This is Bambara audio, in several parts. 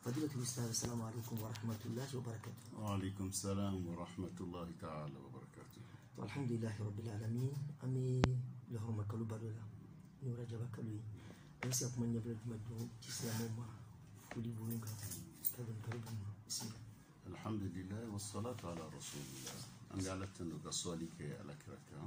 فضيلة الأستاذ السلام عليكم ورحمة الله وبركاته. وعليكم السلام ورحمة الله تعالى وبركاته. والحمد لله رب العالمين. أمي لهم كلو بدولا نورا جبا كلوي. أنسى أكمل نبلة مدو تسلا موما فولي بونغا كلون كلون بسم الله. الحمد لله والصلاة على رسول الله. أنا على تنوك الصالح على كركام.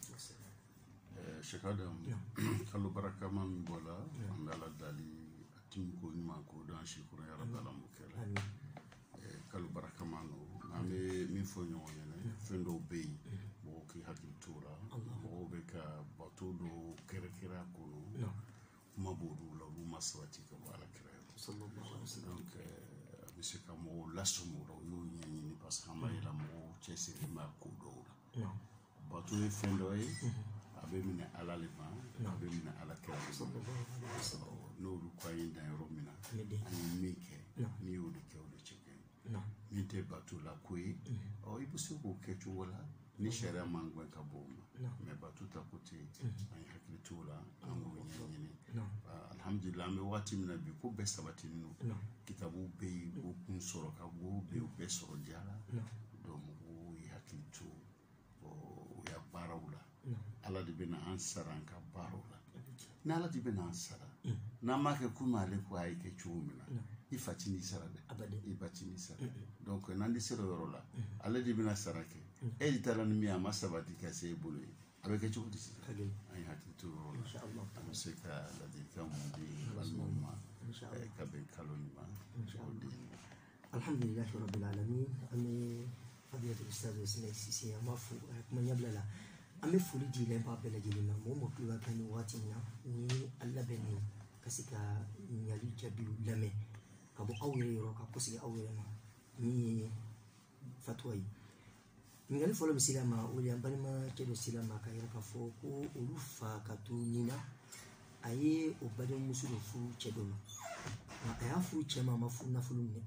شكرا. كلو بركة من بولا. أنا على دالي تيمكو نما كودان شكرا يا رب العالمين. كلو بركة مانو. أمي مفونيو يعني فندو بي. موكي هادي تورا. موبكا باتودو كركرا كونو. مابورو لا بوماسواتي كبالا كرا. صلى الله عليه وسلم. Donc monsieur Kamo l'assumo yo nyini parce que ma ila mo chesi ma kudo la batu e fendo e abe mina ala leva abe mina ala kera no lu kwa yinda romina ani mike ni o de ke o de cheke mite batu la kwe o ibusi ko ketu wala ni shara mangwe ka boma me batu ta kote ani hakili tula ango nyini alhamdulillah me wati mina bi ko be sabati no kitabu be go kun soro ka go be soro jara do mo hakili tu o ya barawla ala de bena ansara ka barawla na ala de bena ansara na ma ke kuma le ko ay ke chumina ifatini sara de ibatini sara donc nandi sero yorola ala de bena sarake e ditala ni mi amasabati ka se bulu avec que tu dis ay hakili tu inshallah amseka la de kamudi walmama kaben kalonima الحمد لله رب العالمين. أمي فضيلة الأستاذ سيسي مافو من يبللا أمي فولي دي لمبا بلا جلنا مو مكلوا كانوا واتنا ني الله بني كسيكا نيالي جابيو لمي كابو أولي رو كابوسي أولي ما ني فتوي نيالي فولو مسيلاما أولي أمبالما كيلو سيلاما كايرا كفوكو أولوفا كاتو نينا أيه أبادو مسلو فو كدوما أيه فو كما مفو نفلوني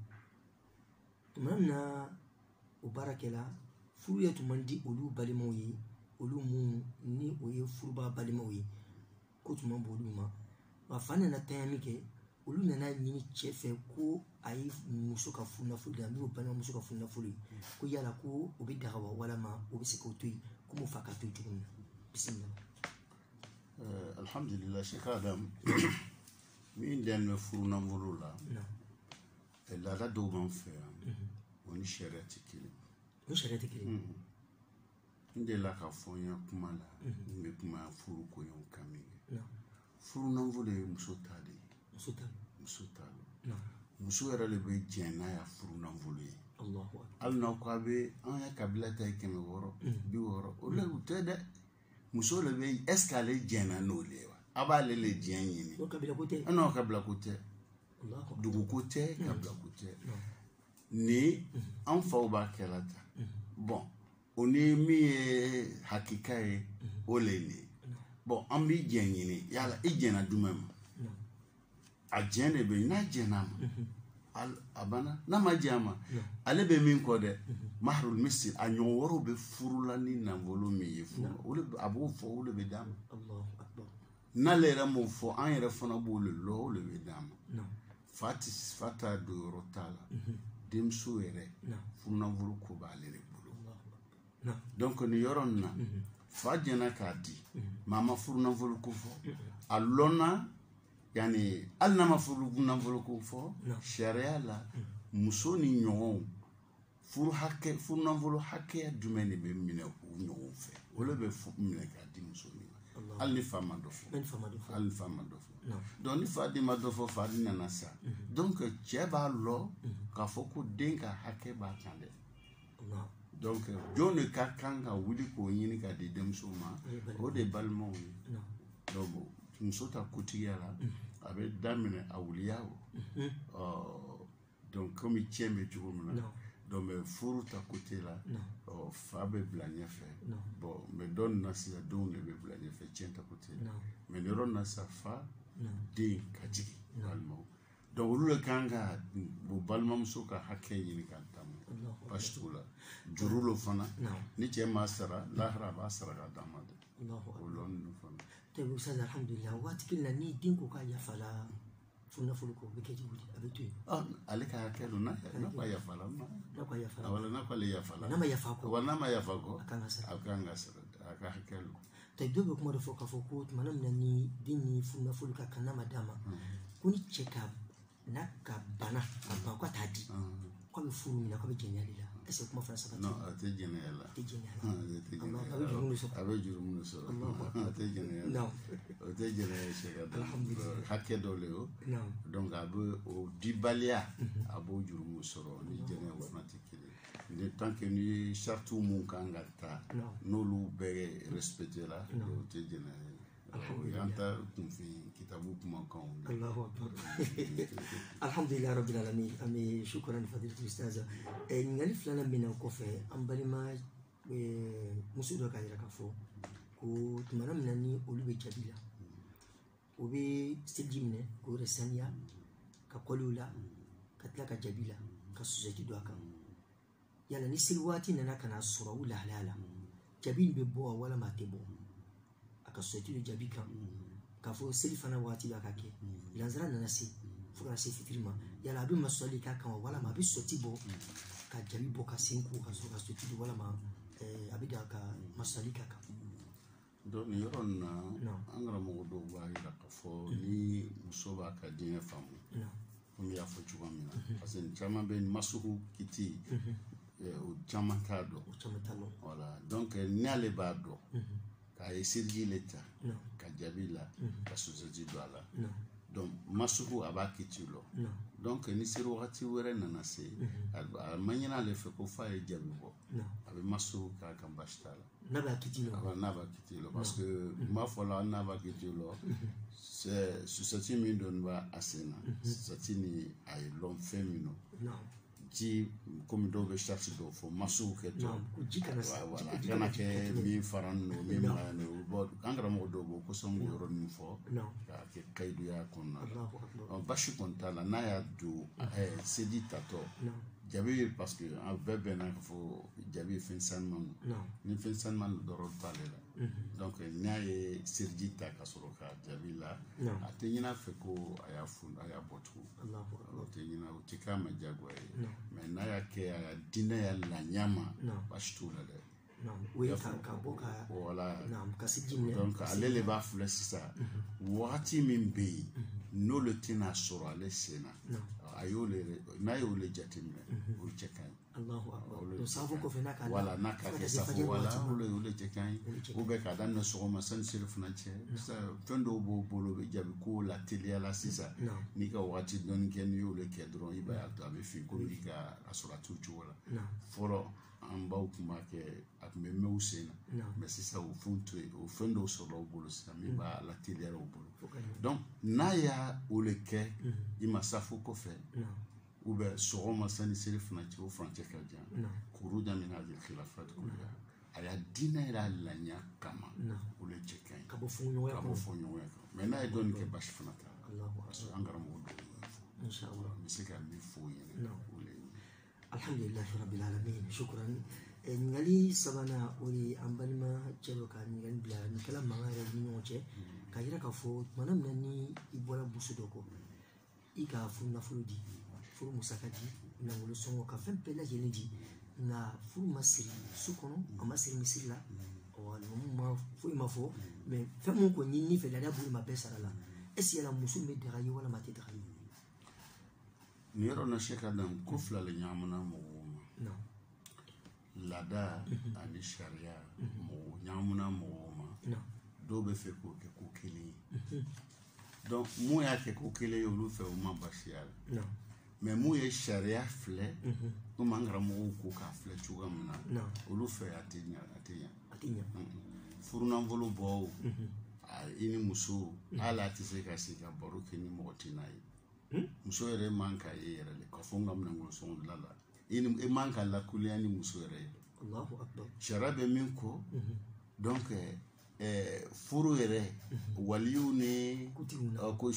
mana ubarakela furu ya tumandi olu balimoyi olu mu ni oye furuba balimoyi ko tuma bolu ma wa fana na tayamike olu nana nyini chefe ko ayi muso ka funa fulu da mi obana muso ka funa fulu ko yala ko obi dagawa wala ma obi se ko toyi ko mo faka toyi tukunna bismillah. Alhamdulillah Sheikh Adam min den furu na volula la la do man fait oni sharati kile ni sharati kile ndela ka fonya kuma la nge kuma furu ko yon kamige furu nan vole musotade muso era le be jena ya furu nan vole Allahu al na ko be an ya kabila tay keme woro bi woro o le utede muso le be escale jena no lewa abale le jenyi ni kabila kote no kabila kote dugu kote kabila kote ni an faw ba kelata bon oni mi hakika e ole ni bon an bi jenyi yala ijena dumam a jene be na jena al abana na majama ale be min ko de mahrul misl anyo woro be furula ni na volume yifu ole abu fo ole be dam Allahu akbar na lera mo fo an yere fona bo le lo le be dam fata do rotala demso ere funa vuru ko balere bulu donc ni yoronna fajena kadi mama furuna vuru ko fo alona yani alna ma furuna vuru ko fo sharia la musoni nyon furu hakke furuna vuru hakke dumeni be mine ko nyon fe wala be fu mine kadi musoni alni fama do fo alni fama do fo donc ni fadi ma do fo fadi nana sa donc cheba lo ka foko denka hake ba kande donc jone ka kanga wuli ko yini ka de demso ma o de balmo donc musota kutiyala abe damine awliyawo donc comme tiembe jumuna donc me furu ta kutela fa be blanya fe bon me don nasia don le be blanya fe tienta kutela me ne ron nasa fa de kajigi balmo donc le kanga bo balmo musoka hakke yini kan tam pastula jurulo fana ni che masara lahra basara ga damade Allahu akbar olon fana te ustaz alhamdulillah wat kilna ni dinko ka ya fala funa fuluko biketi wuli abetu ale ka kelo na kwa ya fala wala na kwa le ya fala na ma ya fako wala na ma ya fako akanga sa aka kelo taidobe kuma da foka foko manam na ni dini funa fuluka kana madama kuni cheka na ka bana apa kwa tadi kwa bifuru mina kwa bigenyalila ese kuma fana sabati no ate genyala abe juru muso ate genyala no ate genyala sheka alhamdulillah hakke doleo no donc abe o dibalia abo juru muso ni genyala automatique de tant que ni chartu mun kangata no lu be respecter la ate genyala yanta kumfi kitabu kuma kan Allahu akbar alhamdulillah rabbil alamin ami shukran fadilatu ustaza ngali flana mina ko fe ambalima musudo ka ira ka fo ko tumana mina ni olube jabila obe stiljimne ko resania ka kolula katla ka jabila ka sujati do aka yala ni silwati nana kana sura wala halala jabin be bo wala matebo aka sujati do jabika ka fo silfana wati ba kake ilanzara nana si fuka se fitrima yala abi maswali ka kan wala ma bi soti bo ka jabi bo ka sinku ka so ka soti do wala ma abi da ka maswali ka kan don yoron na angara mo do ba ira ka fo ni musoba ka dine famu comme ya fo chuwa mina parce que chama ben masuhu kiti o chama kado voilà donc ni ale ba do ka esirji leta ka jabila ka société doala donc masuhu abakitulo donc ni siru wati were nana se manyina le fe ko fa e jabibo abe masuhu ka kambashtala naba kitilo parce que ma fola naba kitilo c'est société mi don ba asena société ni ay l'homme féminin ji comme do be cherche do fo masu ke to voilà kana ke mi faran no mi ma no bo angra mo do bo ko som yoro ni fo ka ke kaidu ya konna bashi kontala na ya do sedi tato jabi parce que en bebe na fo jabi fin sanman ni fin sanman do ro palela donc nyaye serjita ka soro ka jabi la atenyina fe ko aya funda aya botu atenyina utika majagwa mais na ya ke aya dina ya la nyama bashitula le oui ka boka voilà kasijimne donc alele ba flesi sa wati mimbe no le tina soro ale sena ayole na yole jatimne o chekan Allahu akbar to savo ko fena ka wala naka ke safo wala ole chekan o be ka dan so ma san sir fnache sa tondo bo bolo be jabi ko la tele la sisa ni ka wati don ken yole ke dron iba ya to be fi ko ni ka asura tuchu wala foro an baw kuma ke ak me meusena mais sisa o fundo so lo bolo sa mi ba la tele ro bolo donc naya ole ke ima safo ko fe ou bien sogoma sani seri fnache o franche kalja kuruja min hadhihi alkhilafat kullaha aya dina ila lanya kama ole chekan kabo fonyo mais na don ke bash fnata Allahu akbar angara mo do inshallah misika mi foyene ole alhamdulillah rabbil alamin shukran ngali sabana ori ambalima chelo ka ngali bla ni kala mangara ni noche ka yira ka fo manam nani ibola busudoko ika funna fuludi furu musakadi na wolo songo ka fem pela jelindi na furu masiri sukono amasiri misila wala mumma fu imafo mais fem ko nyini fe la bulu ma besara la esi la musul me derayi wala mate derayi niro na sheka dan kufla le nyamuna mo no lada ani sharia mo nyamuna mo no do be fe ko ke ko kele donc mo ya ke ko kele yo lu fe o ma bashial no mais mo ye sharia fle o mangara mo ko ka fle chugamna o lu fe atinya furuna volo bo ini muso ala tise ka sika baro kini mo tinai muso ere manka yere le ko fonga mna ngolo son lala ini e manka la kuliani muso ere Allahu akbar sharabe minko donc furu ere waliyu ne ko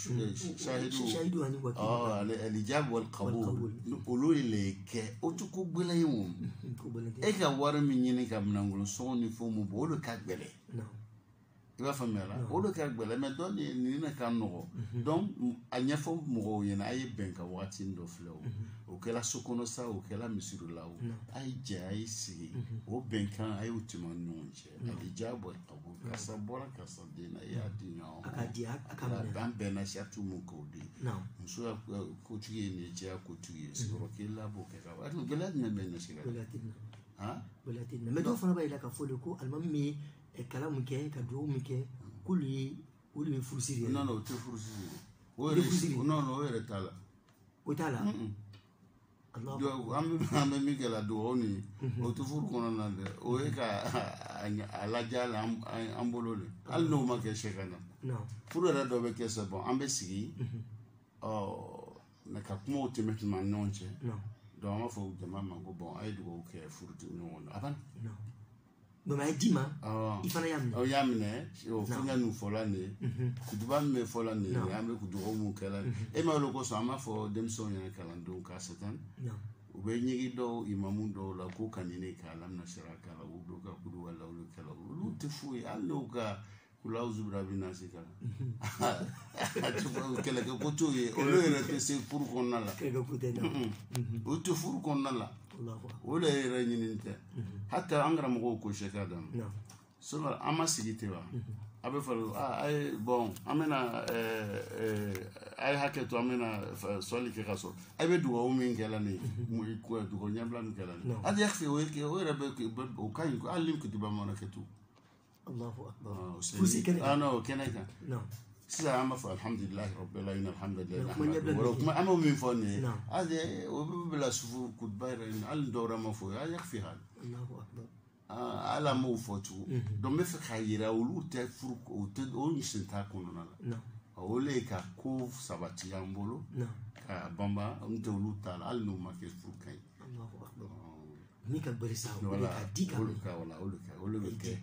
shahidu ani wakili alijab wal qabul ulu ile ke otuko gbele yum e ka wara mi nyini ka mna ngolo son ni fo mu bo lo ka gbele i b'a faamuya la o de ka gbɛlɛ mais dɔ nin ne ka nɔgɔ donc a ɲɛfɔ mɔgɔw ɲɛna a ye bɛn ka wagati dɔ filɛ o kɛla so kɔnɔ sa o kɛla misiri la o a ye jɛ a ye sigi o bɛnkan a y'o tɛmɛ ni ɲɔgɔn cɛ a bɛ jaa bɔ a bɔ karisa bɔra karisa den na i y'a di ɲɔgɔn an bɛnna siyatu mun k'o di muso ya kotigi ye nin ye cɛ ya kotigi ye sigiyɔrɔ kelen la b'o kɛ ka ban gɛlɛya jumɛn bɛ nin sira la mais dɔw fana b'a yira k'a fɔ de ko alimami bɛ kalan min kɛ ka dugawu min kɛ k'olu ye furusiri ye non o tɛ furusiri non o yɛrɛ t'a la o t'a la an bɛ min kɛ la dugawu nin o tɛ furu kɔnɔna dɛ o ye ka a ladiya an bolo de hali n'o ma kɛ sɛgɛn na furu yɛrɛ dɔ bɛ kɛ sa bɔn an bɛ sigi ka kumaw tɛmɛ an ni ɲɔgɔn cɛ donc an b'a fɔ jama ma ko bɔn a ye dugawu kɛ furutigi ɲɔgɔn na a banna mais a ye d'i ma i fana y'a minɛ o y'a minɛ o fɛngɛ ninnu fɔla nin ye kutuba min bɛ fɔla nin ye an bɛ dugawu mun kɛla e ma olu kosɔn an b'a fɔ denmisɛnw ɲɛna kalandenw k'a sɛtɛn u bɛ ɲɛgi dɔw imamu dɔw la k'u ka nin ne k'a la bɛna sara k'a la u bɛ ka kudu wala olu kɛla olu tɛ foyi hali n'u ka kulaw zubira bɛ na se ka kɛlɛkɛ ko t'o ye olu yɛrɛ tɛ se furu kɔnɔna la o tɛ furu kɔnɔna la o de yɛrɛ ɲini tɛ hatta an karamɔgɔw ko sɛka dan sinon an ma sigi ten wa a bɛ fɔ a ye bɔn an bɛna a ye hakɛ to an bɛna sɔli kɛ ka sɔrɔ a bɛ dugawu min kɛla nin ye dugawu ɲɛbila min kɛla nin ye hali yakfe o yɛrɛ bɛ o ka ɲi hali ni kutuba mana kɛ to Allahu akbar non kɛnɛ kan sisan an b'a fɔ alhamdulilahi rabbil alamin alhamdulilahi kuma an b'o min fɔ nin ye hali o bɛ bila sufu kutuba yɛrɛ hali dɔw yɛrɛ ma fɔ a yakfe hali ala m'o fɔ tugun donc n bɛ fɛ k'a yira olu tɛ furu o ɲisin t'a kɔnɔna la o le ka ko sabati an bolo ka banba n tɛ olu t'a la hali n'u ma kɛ furu ka ɲi ni ka bari sa o le ka di ka olu bɛ kɛ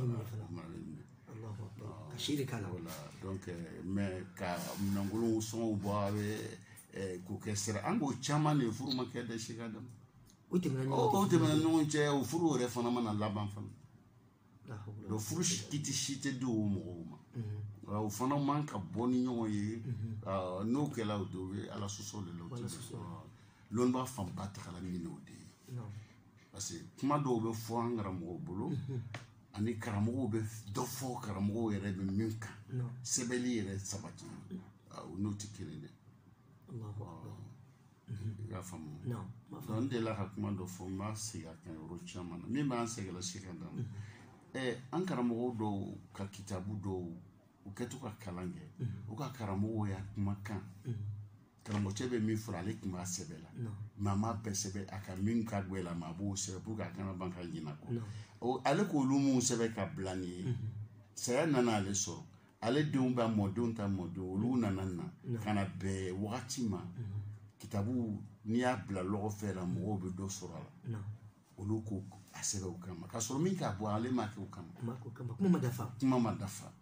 ka shiri k'a la donc mais ka minɛnkolonw sɔngɔw bɔ a bɛ k'o kɛ sira an k'o caman de furu ma kɛ dɛ si ka dama o tɛmɛna ɲɔgɔn cɛ o furu yɛrɛ fana mana laban fana donc furu kiti si tɛ di o mɔgɔw ma o fana man ka bɔ ni ɲɔgɔn ye n'o kɛla o dɔw bɛ ala sɔsɔ de la o tɛ lɔnniba fanba tagala min n'o de ye parce que kuma dɔw bɛ fɔ an karamɔgɔw bolo ani karamɔgɔw bɛ dɔ fɔ karamɔgɔw yɛrɛ bɛ min kan sɛbɛnni yɛrɛ sabati n'o tɛ kelen dɛ i y'a faamu donc n delila ka kuma dɔ fɔ n b'a segin a kan yɔrɔ caman na min b'an sɛgɛnla si ka dan an karamɔgɔw dɔw ka kitabu dɔw u kɛtɔ ka kalan kɛ u ka karamɔgɔw y'a kumakan karamɔgɔcɛ bɛ min fɔra ale tun b'a sɛbɛn la mais a m'a bɛɛ sɛbɛn a ka min ka gɛlɛn a ma a b'o sɛbɛn pour que a kana ban ka ɲinɛ kɔ ale k'olu mun sɛbɛn ka bila nin ye saya nana ale sɔrɔ ale denw b'a mɔdenw ta mɔdenw olu nana na ka na bɛn wagati ma kitabu n'i y'a bila lɔgɔ fɛ la mɔgɔw bɛ dɔ sɔrɔ a la olu ko a sɛbɛn o kama ka sɔrɔ min k'a bɔ ale ma kɛ o kama kuma ma dafa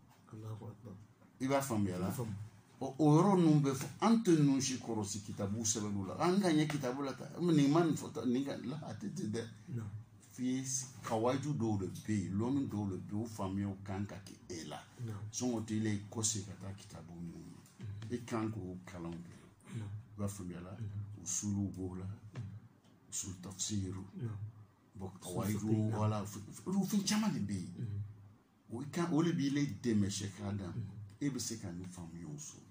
i b'a faamuya la o yɔrɔ ninnu bɛ fɔ an tɛ ninnu si kɔrɔsi kitabu sɛbɛnniw la an ka ɲɛ kitabu la ta nin ma nin fɔ ta nin ka la a tɛ ten dɛ f'i kawaju dɔw de bɛ yen lɔnni dɔw de bɛ yen o faamuyaw kan ka kɛ e la sɔngɔ tɛ ile kɔse ka taa kitabu ninnu ma e kan k'o kalanw kɛ i b'a faamuya la usuluw b'o la usul tafsiru bon kawaju wala olu fɛn caman de bɛ yen o de b'i le dɛmɛ sɛkira dan e bɛ se ka nin faamuyaw sɔrɔ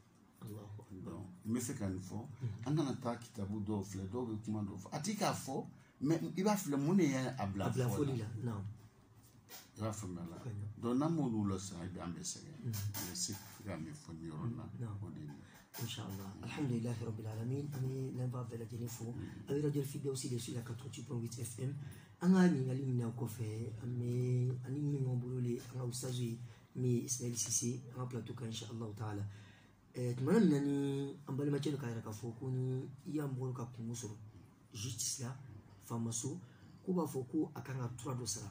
n bɛ fɛ ka nin fɔ an kana taa kitabu dɔw filɛ dɔw bɛ kuma dɔw fɔ a ti k'a fɔ mais i b'a filɛ mun de y'a bila fɔli la i b'a faamuya la donc n'an m'olu la sisan an bɛ sɛgɛn n bɛ se ka min fɔ nin yɔrɔ in na o de ye Inch'Allah. Alhamdulillahi Rabbil Alamin. Ani lemba bɛɛ lajɛlen fo. A bɛ radio Firdawsi de sur la 88.8 FM. An ka ɲininkali min na kɔfɛ an bɛ ani min ɲɔgɔn bolo le an ka ustaz ye min ye Ismail Sise an ka plateau kan Inch'Allah ta'ala. Tumana min na ni an balimacɛ dɔ k'a yira k'a fɔ ko ni i y'a mɔgɔw ka kungo sɔrɔ justice la faamaso k'u b'a fɔ ko a kan ka tura dɔ sara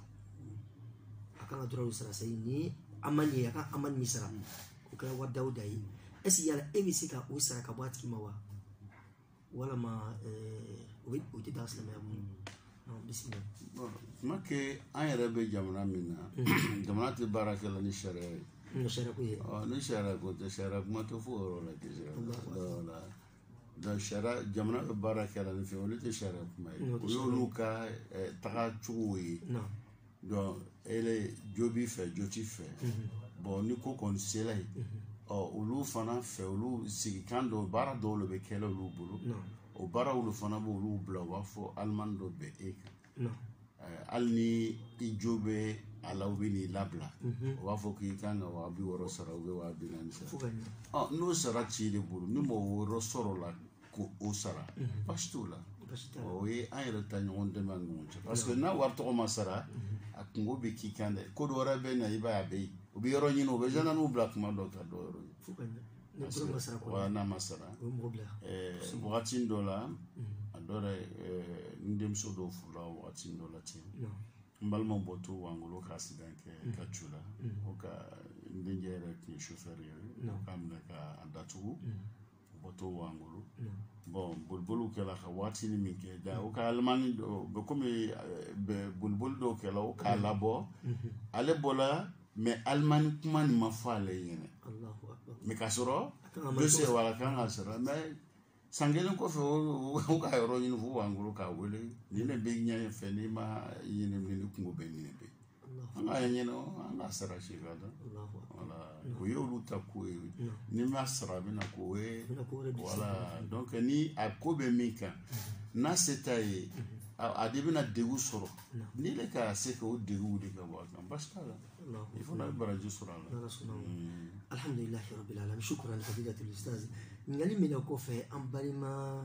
a kan ka tura dɔ sara c'est ni amani ye a ka amani min sara o kɛra wari Dawuda ye est-ce que yala e bɛ se ka o sara ka bɔ a tigi ma wa walama o tɛ taa silamɛya mun bisimila tuma kɛ an yɛrɛ bɛ jamana min na jamana tɛ baara kɛ la ni sariya ye ni sariya ko tɛ sariya kuma tɛ fo yɔrɔ la déjà donc sariya jamana bɛ baara kɛ la ni fɛn olu tɛ sariya kuma ye o y'olu ka taga cogo ye donc ele jo b'i fɛ jo t'i fɛ bon ni ko kɔni sela ye olu fana fɛ olu sigikan dɔw baara dɔw de bɛ kɛ olu bolo o baara olu fana b'olu bila u b'a fɔ alimani dɔ bɛ e kan hali ni i jo bɛ a la u bɛ n'i labila o b'a fɔ k'i kan ka 60 sara ou bien 40 sara n'o sara t'i de bolo ni mɔgɔ wɛrɛ sɔrɔ la ko o sara baasi t'o la o ye an yɛrɛ ta ɲɔgɔn dɛmɛ ni ɲɔgɔn cɛ parce que n'a wari tɔgɔ ma sara a kungo bɛ k'i kan dɛ ko dɔ wɛrɛ bɛ na i b'a ye a bɛ yen u bɛ yɔrɔ ɲini u bɛ gendarmew bila tuma dɔ ka dɔ yɔrɔ ɲini n'a ma sara wagati dɔ la a dɔ yɛrɛ n denmuso dɔw furula wagati dɔ la ten n balimaw bɔ to wangolo ka accident kɛ ka cu la o ka n denkɛ yɛrɛ tun ye chauffeur ye o k'a minɛ k'a datugu bɔ to wangolo bon boliboliw kɛla ka waati min kɛ ja o ka alimani dɔ komi boliboli dɔw kɛla o k'a labɔ ale bɔla mais alimani kuma nin ma fɔ ale ɲɛna mais k'a sɔrɔ dossier wala kan ka sɔrɔ mais san kelen kɔfɛ o ka yɔrɔ ɲini fo wangolo k'a wele ni ne bɛ ɲɛ fɛ n'i ma ɲini ni kungo bɛ ɲini bɛ an ka ɲini an ka sara si ka dɔn voilà o ye olu ta ko ye ni ma sara a bɛna ko ye voilà donc ni a ko bɛ min kan n'a se t'a ye a de bɛna degun sɔrɔ ni le ka se k'o degun wuli ka bɔ a kan baasi t'a la il faut na baraji sɔrɔ a la alhamdulilahi rabbil alamin shukran fadilatul ustaz ngali mina kɔfɛ an balima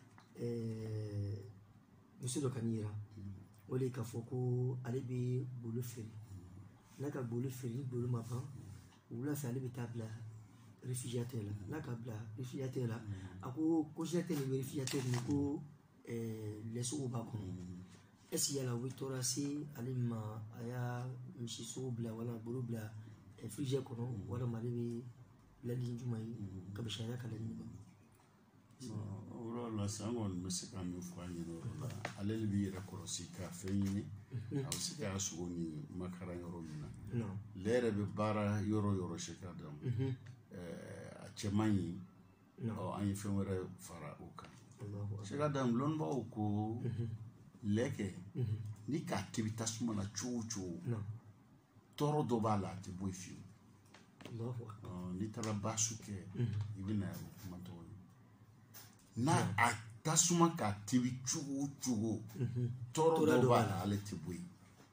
muso dɔ kan yira o de k'a fɔ ko ale bɛ bolo feere n'a ka bolo feere ni bolo ma ban wula fɛ ale bɛ taa bila réfugiateur la n'a ka bila réfugiateur la a ko cogérateur ni réfugiateur ni ko lɛsogo b'a kɔnɔ est-ce que yala o bɛ tɔɔrɔ se ale ma a y'a misisogo bila wala bolo bila frigidaire kɔnɔ walima ale bɛ laɲini jumɛn ye ka bɛ sariya ka laɲini ma o yɔrɔ la sisan an kɔni bɛ se ka min fɔ a ɲɛna o yɔrɔ la ale de b'i yɛrɛ kɔlɔsi ka fɛn ɲini a bɛ se k'a sogo ni makaran yɔrɔ min na le yɛrɛ bɛ baara yɔrɔ yɔrɔ se ka dɔn a cɛ man ɲi an ye fɛn wɛrɛ fara o kan se ka dɔn lɔnnibaw ko lɛkɛ ni k'a tobi tasuma na cogo o cogo tɔɔrɔ dɔ b'a la a tɛ bɔ yen fiyewu n'i taara baasi kɛ i bɛ na o kuma tɔgɔ ye n'a a tasuma k'a tobi cogo o cogo tɔɔrɔ dɔ b'a la ale tɛ bɔ yen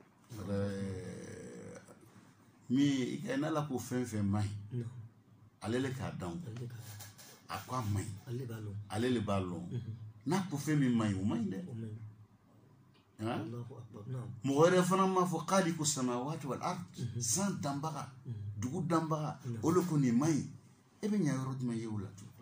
min i ka n'ala ko fɛn fɛn man ɲi ale le k'a dɔn a ko a man ɲi ale le b'a lɔn n'a ko fɛn min man ɲi o man ɲi dɛ mɔgɔ wɛrɛ fana m'a fɔ k'ali ko samawati wal ard san danbaga dugu danbaga o le ko nin man ɲi e bɛ ɲa yɔrɔ jumɛn ye o la tun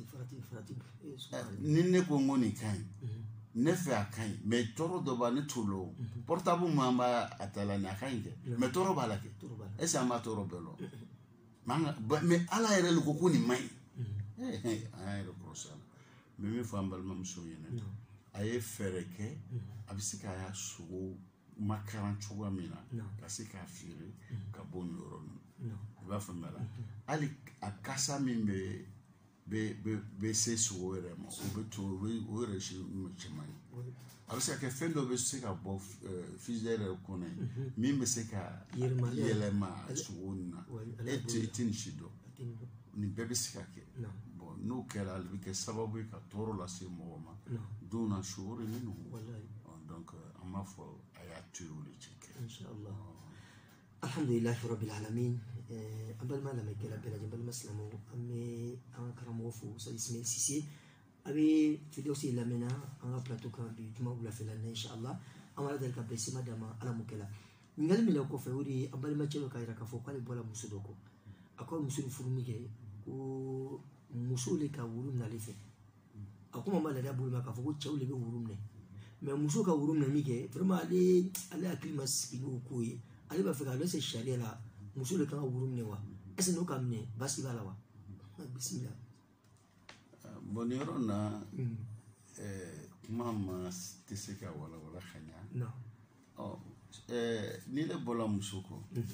ni ne ko n ko nin ka ɲi ne fɛ a ka ɲi mais tɔɔrɔ dɔ b'a ne t'o la o portable min b'a a ta la nin a ka ɲi kɛ mais tɔɔrɔ b'a la kɛ est ce que an b'a tɔɔrɔ bɛɛ lɔ mais ala yɛrɛ le ko nin man ɲi an y'a yɛrɛ kɔlɔsi a la n bɛ min fɔ an balimamusow ɲɛna a ye fɛɛrɛ kɛ a bɛ se k'a y'a sogo makaran cogoya min na ka se k'a feere ka bɔ nin yɔrɔ ninnu i b'a faamuya la hali a kasa min bɛ se sogo yɛrɛ ma o bɛ to o yɛrɛ si cɛman ye a bɛ se ka kɛ fɛn dɔ bɛ se ka bɔ frigidaire yɛrɛ kɔnɔ ye min bɛ se ka yɛlɛma sogo nin na e tɛ nin si dɔn nin bɛɛ bɛ se ka kɛ bon n'o kɛra ale bɛ kɛ sababu ye ka tɔɔrɔ lase mɔgɔ ma don na sugɔri minnu donc an b'a fɔ a y'a to yen o de cɛ kɛ inshallah alhamdulilahi rabbil alamin an balima lamɛnkɛla bɛɛ lajɛlen balima silamɛw an bɛ an ka karamɔgɔ fo Ustaz Ismail Cisse a bɛ Firdawusi lamɛnna an ka plateau kan bi juma wulafɛla in na inshallah an b'a deli ka bɛn sema d'a ma ala m'o kɛla ɲininkali min na kɔfɛ o de ye an balimacɛ dɔ k'a jira k'a fɔ k'ale bɔra muso dɔ kɔ a ko muso ni furu min kɛ ko muso le ka wuru minɛ ale fɛ a ko ma laada bolo ma k'a fɔ ko cɛw de bɛ wuru minɛ mais muso ka wuru minɛ min kɛ vraiment ale hakili ma sigi n'o ko ye ale b'a fɛ ka dɔ se sariya la muso de kan ka wuru minɛ wa est ce que n'o ka minɛ baasi b'a la wa bisimila bon nin yɔrɔ na kuma ma tɛ se ka walawala ka ɲa n'i ne bɔra muso kɔ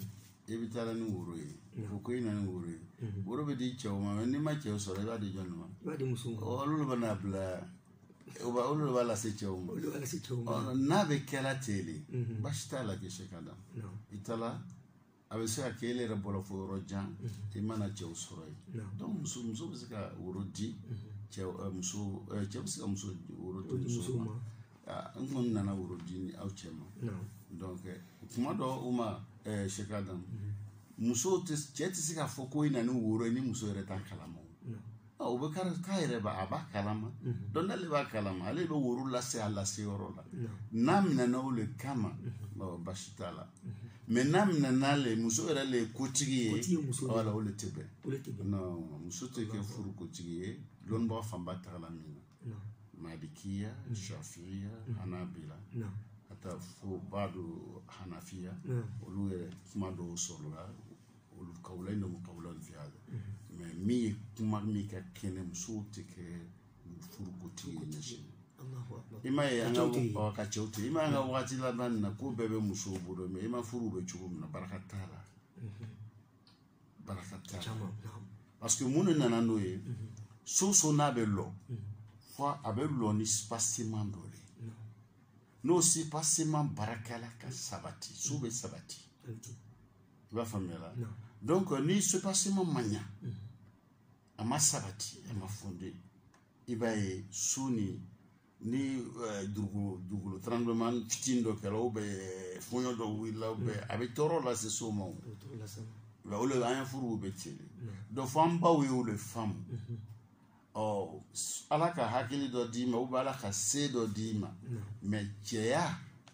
evitala ni woro ye ko ina ni woro ye woro be di chew ma ni ma chew so ba di jonno ba di musu o lu ba na bla o ba lu ba la se chew ma na be kala tele ba stala ke shekada itala abe se akele ra bolo fo rojan e mana chew so ye donc musu be ka woro di chew musu chew se musu woro di musu ma ngon nana woro di ni au chema donc kuma do uma shekada muso te se ka foko ina ni woro ni muso re tan kalama o be kar kaire ba aba kalama don dale ba kalama ale be woro la se ala se oro la namna na ole kama ba bashitala mais namna na le muso re le kotigi wala ole tebe no muso te ke furu kotigi lon ba famba tala mina malikiya shafiya hanabila ata fo bado hanafiya olu yɛrɛ kuma dɔw sɔrɔla olu kawula in dɔw kawula fi hada mais min ye kuma min ka kɛnɛ musow tɛ kɛ furukotigi ye ɲɛsin i ma ye an ka ka cɛw tɛ i ma an ka wagati laban nin na ko bɛɛ bɛ musow bolo mais i ma furu bɛ cogo min na baraka t'a la baraka t'a la parce que mun de nana n'o ye so n'a bɛ lɔ fo a bɛ lɔ ni spacement dɔ de no si passement barakala ka sabati sube sabati va famela donc ni ce passement manya ama sabati ama fondé ibaye suni ni dugulo tremblement fitindo kala be fonyo do wila be avec toro la c'est somo la ole ayan furu be tele do famba we o le femme oh alaka hakili do dima ou balaka se do dima mais chéya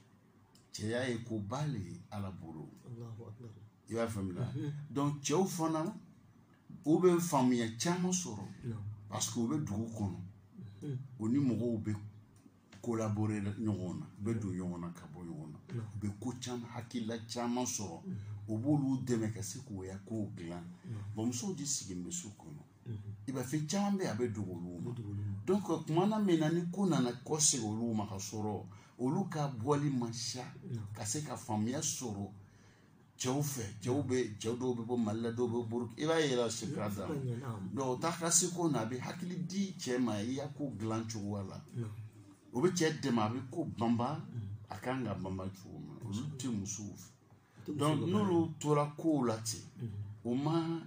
e ko bali ala buru Allahu akbar ya famila donc chéw fona ou be famille chama soro parce que ou be dugu kono oni mogo be collaborer nyona be do nyona ka bo nyona be ko chama hakila chama soro o bolu deme ka se ko ya ko glan bon so di sigin be su kono iba fi chambe abe duguluma donc kumana menani kuna na kose oluma ka soro oluka bwali masha ka se ka famia soro cheufe cheube cheudo be bo malla do be buruk iba yela shikrada do ta kasi ko na be hakili di chema ya ko glanchu wala obe chedde ma be ko bamba akanga bamba chuma oluti musuf donc nulu tora ko lati uma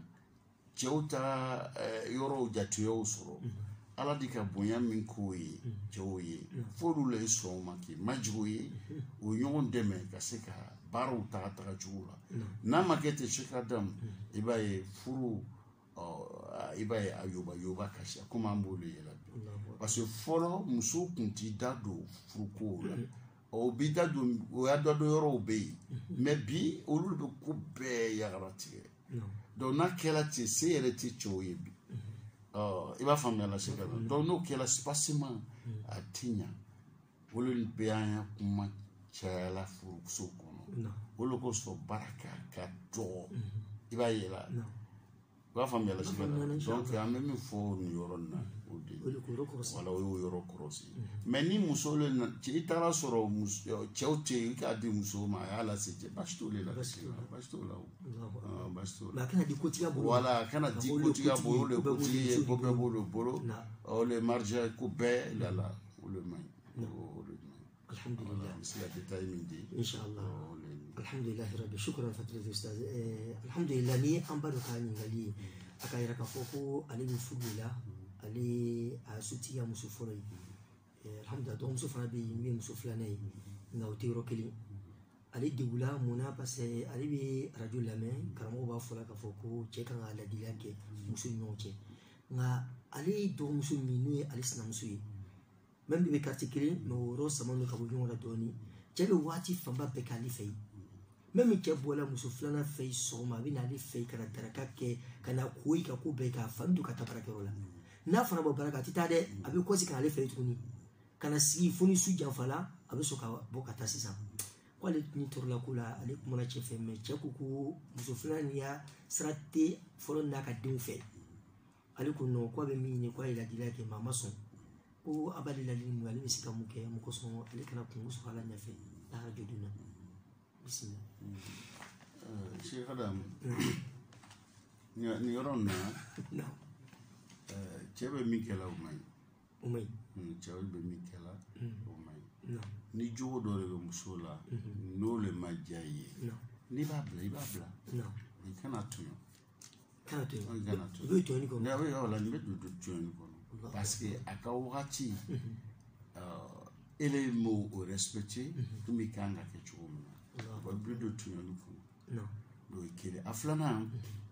cheuta yoro jatuyo soro ala dika bonya min ko ye chewo ye folu le so maki majgo ye o yon deme ka se ka baro ta chula na makete shikadam ibaye furu ibaye ayuba kasha kuma mbole yela parce que folo muso kunti dado furu ko la o bi dado o ya dado yoro be mais bi o lu be ko be ya garati donc na kela ti se yele ti choye bi il va famille la cheka donc no kela spacement atinya wolo be anya kuma chala furu so kono wolo ko so baraka ka do iba yela va famille la cheka donc a même fo ni yorona odi wala o yoro krosi mais ni musole na ti tara soro muso chewte ka di muso ma ala se je bastole la bastola bastola kana di kotiga bolo wala kana di kotiga bolo le kotiga bobe bolo o le marja ko be la o le mai alhamdulillah c'est la détail midi inshallah alhamdulillah rabbi shukran fadilatu ustaz alhamdulillah ni ambaro kani ngali akaira ka foko ali fudula ali asuti ya musufura alhamdulillah donc musufura bi mi musufla nay ngawti rokeli ali digula muna passe ali bi radio lamen karamo ba fola ka foko cheka ngala dilake musu nyoche nga ali do musu minu ali sna musu même bi kartikiri no ro samano ka bujo ngala doni chebe wati famba be kalife même ke bola musufla na fei soma bi na ali fei kana daraka ke kana kuyi ka ko be ka fandu ka tabaraka rola na fana bo baraka titade abi ko sika ale fei tuni kana si funi su janfala abi soka boka tasisa kwale ni torla kula ale kuma na chefe me chekuku musufla ni ya strate folo na ka din fe ale ko no ko be mi ni ko ila dilake mama son o abali la limu ale sika muke muko son ale kana kungu so ala nyafe la radio duna bismillah Sheikh Adam ni yɔrɔ na cɛ bɛ min kɛla o man ɲi cɛ bɛ min kɛla o man ɲi ni jogo dɔ de bɛ muso la n'o le ma diya i ye n'i b'a bila i b'a bila i kana tuyɔ i bɛ tuyɔni kɔnɔ ne bɛ yɔrɔ la nin bɛ don tuyɔni kɔnɔ parce que a ka wagati ele m'o respecté komi kan ka kɛ cogo min na a bɛ don tuyɔni kɔnɔ n'o ye kelen a filanan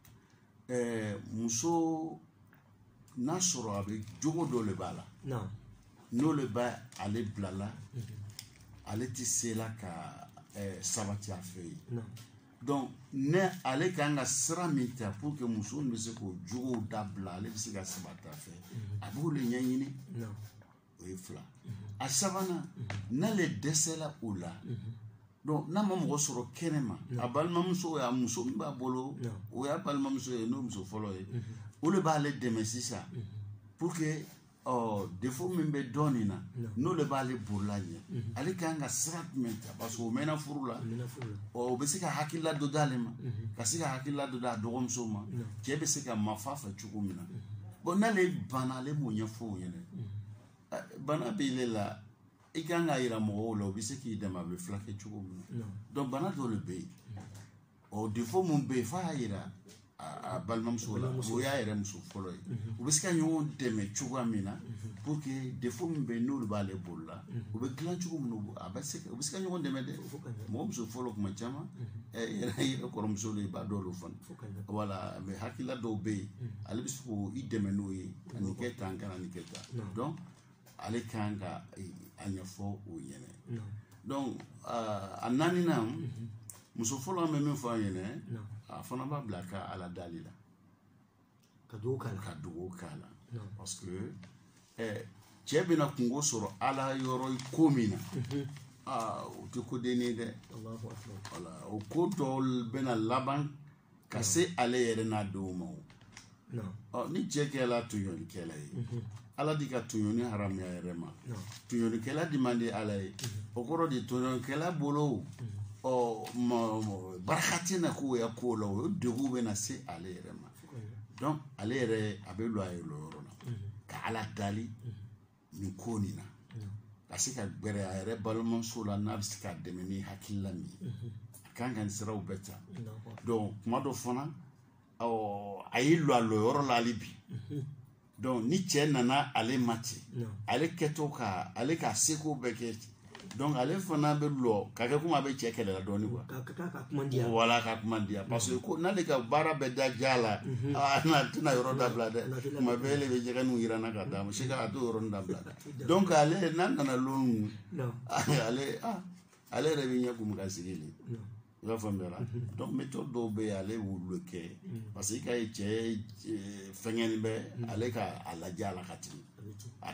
muso n'a sɔrɔ a bɛ jogo dɔ de b'a la n'o le b'a ale bila la ale tɛ se la ka sabati a fɛ yen donc ne ale kan ka sira min ta pour que muso bɛ se k'o jogow dabila ale bɛ se ka sabati a fɛ a b'o le ɲɛɲini o ye fila a sabanan n'ale dɛsɛla o la donc n'a ma mɔgɔ sɔrɔ kɛnɛma a balimamuso a muso min b'a bolo o y'a balimamuso ye n'o muso fɔlɔ ye o de b'ale dɛmɛ sisan pour que défaut min bɛ dɔ nin na n'o de b'ale bolola ɲɛ ale kan ka sira jumɛn ta parce que o mɛnna furu la o bɛ se ka hakilila dɔ d'ale ma ka se ka hakilila dɔ d'a dɔgɔmuso ma cɛ bɛ se ka mafa fɛ cogo min na bon n'ale banna ale m'o ɲɛfɔ o ɲɛna bana b'ile la i kan ka yira mɔgɔw la o bɛ se k'i dɛmɛ a bɛ filakɛ cogo min na donc bana dɔ de bɛ yen o défaut mun bɛ yen f'a y'a yira a balimamuso la o y'a yɛrɛ muso fɔlɔ ye u bɛ se ka ɲɔgɔn dɛmɛ cogoya min na pour que défaut min bɛ yen n'olu b'ale bolo la u bɛ dilan cogo min na u bɛ se ka ɲɔgɔn dɛmɛ dɛ mɔgɔ muso fɔlɔ kuma caman yɛrɛ kɔrɔmuso de b'a dɔw fana wala mɛ hakilila dɔw bɛ yen ale bɛ se k'o i dɛmɛ n'o ye ka nin kɛ tan kana nin kɛ tan donc ale kan ka a ɲɛfɔ o ɲɛna donc a naaninan muso fɔlɔ an bɛ min fɔ an ɲɛna a fana b'a bila ka ala dali la ka dugawu k'a la parce que cɛ bɛna kungo sɔrɔ ala yɔrɔ ko min na o tɛ ko denni dɛ wala o ko dɔw bɛna laban ka se ale yɛrɛ n'a denw ma ni cɛ kɛla tɔɲɔlikɛla ye ala di ka tɔɲɔni haramuya yɛrɛ ma tɔɲɔlikɛla di man di ala ye o kɔrɔ de tɔɲɔlikɛla bolo baraka tɛna k'o ya ko la o degun bɛ na se ale yɛrɛ ma donc ale yɛrɛ a bɛ lo a ye lo yɔrɔ la ka ala dali nin ko nin na ka se ka gbɛrɛ a yɛrɛ balimamuso la n'a bɛ se ka dɛmɛ ni hakilila min ye a kan ka nin siraw bɛɛ ta donc kuma dɔ fana a y'i lo a lo yɔrɔ la hali bi donc ni cɛ nana ale ma ten ale kɛtɔ ka ale ka seko bɛɛ kɛ donc ale fana bɛ lɔ ka kɛ komi a bɛ cɛ kɛlɛ la dɔɔni quoi wala ka kuma diya parce que ko n'ale ka baara bɛ da ja la n'a tɛna yɔrɔ dabila dɛ tuma bɛɛ ele bɛ jɛgɛniw jira n na ka d'a ma se ka to yɔrɔnin dabila dɛ donc ale n'a nana lon ale yɛrɛ bɛ ɲɛ kumu ka sigi le i b'a faamuya la donc méthode dɔw bɛ yen ale y'olu kɛ parce que i ka ye cɛ fɛngɛni bɛ ale ka a lajɛ a la ka tɛmɛ a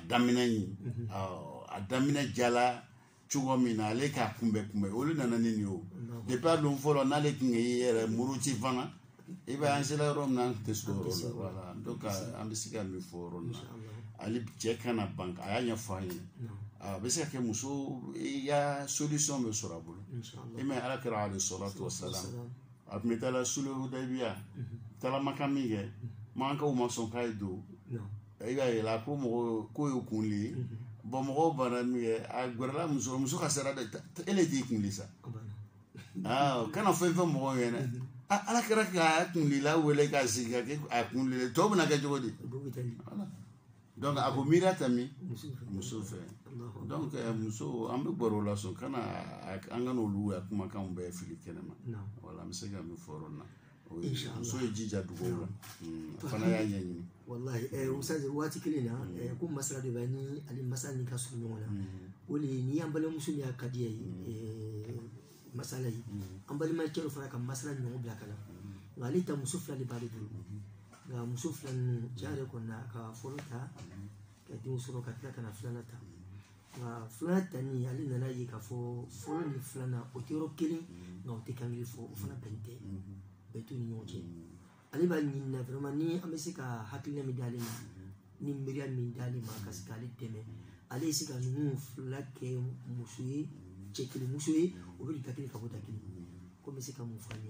daminɛ jala cogo min na ale k'a kunbɛn olu nana ni nin ye o depuis a don fɔlɔ n'ale tun ye yɛrɛ muruti fana i b'a ye an sera yɔrɔ min na an tun tɛ s'o yɔrɔ la voilà donc an bɛ se ka min fɔ yɔrɔ in na ale cɛ kana ban a y'a ɲɛfɔ an ye a bɛ se ka kɛ muso i ka solution bɛ sɔrɔ a bolo i m'a ye ala kɛra ale salatu wasalam a tun bɛ taa la sulhu hudaybiya taara Maka min kɛ Makaw ma sɔn k'a ye don i b'a ye a ko mɔgɔ ko y'o kunli ye bon mɔgɔw banna min kɛ a gɛrɛla muso ka sira dɛ ele t'i kunli sa kana fɛn fɛn mɔgɔw ɲɛna ala kɛra k'a kunlila wele k'a sigi ka kɛ a kunlila tɔw bɛna kɛ cogo di donc a ko miiriya ta min muso fɛ donc muso an bɛ baro la sɔn kana an ka n'olu kumakanw bɛɛ fili kɛnɛma wala an bɛ se ka min fɔ yɔrɔ na muso ye jija dugawu la fana y'a ɲɛɲini wallahi usaze waati kelen na ko masala de bɛ ni ale masala ni ka surun ɲɔgɔn na o de ni an balimamuso min y'a ka di ye masala ye an balimakɛw fana ka masala ɲɔgɔn bila ka na nka ale ta muso fila de b'ale bolo nka muso fila ninnu cɛ yɛrɛ kɔni na ka fɔlɔ ta ka denw sɔrɔ ka tila ka na filanan ta nka filanan tani ale nana ye k'a fɔ fɔlɔ ni filanan o tɛ yɔrɔ kelen nka o tɛ kan kelen fɔ o fana bɛn tɛ bɛɛ t'u ni ɲɔgɔn cɛ ale b'a ɲinina vraiment ni an bɛ se ka hakilina min d'ale ma ni miiriya min d'ale ma ka se k'ale dɛmɛ ale ye se ka ninnu fila kɛ muso ye cɛ kelen muso ye o bɛ da kelen ka bɔ da kelen ko n bɛ se ka mun fɔ a ɲɛna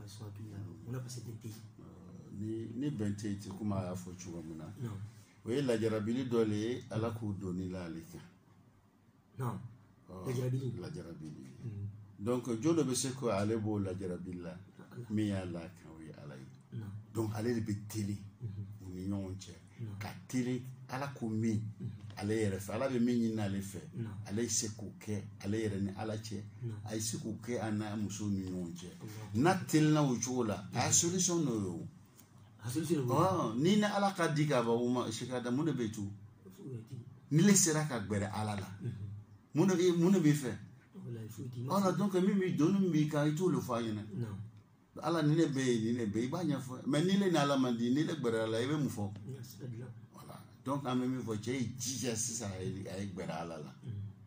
on a passé des pays. Ni bente iti kuma ya fo chuwa muna. Oui, la jarabili dole ala ku doni la alika. Non. La jarabili. La jarabili. Donc Jodo be se ko ale bo la jarabili la mi ya la kan wi ala yi. Donc ale be télé ni ñonche ka télé ala ko mi ale yere fa ala be mi ni na le fe ale se ko ke ale yere ni ala che ay se ko ke ana muso ni ñonche na tel na wuchola a solution no yo. Ni na ala ka diga ba uma shikada mun be tu ni le sera ka gbere ala la mun be fe ala donc mi donu mi ka itu le fa yena ala ni ne be ba nya fo mais ni le na ala mandi ni le gbere ala e be mu fo voilà donc am mi fo che jija sisa ay gbere ala la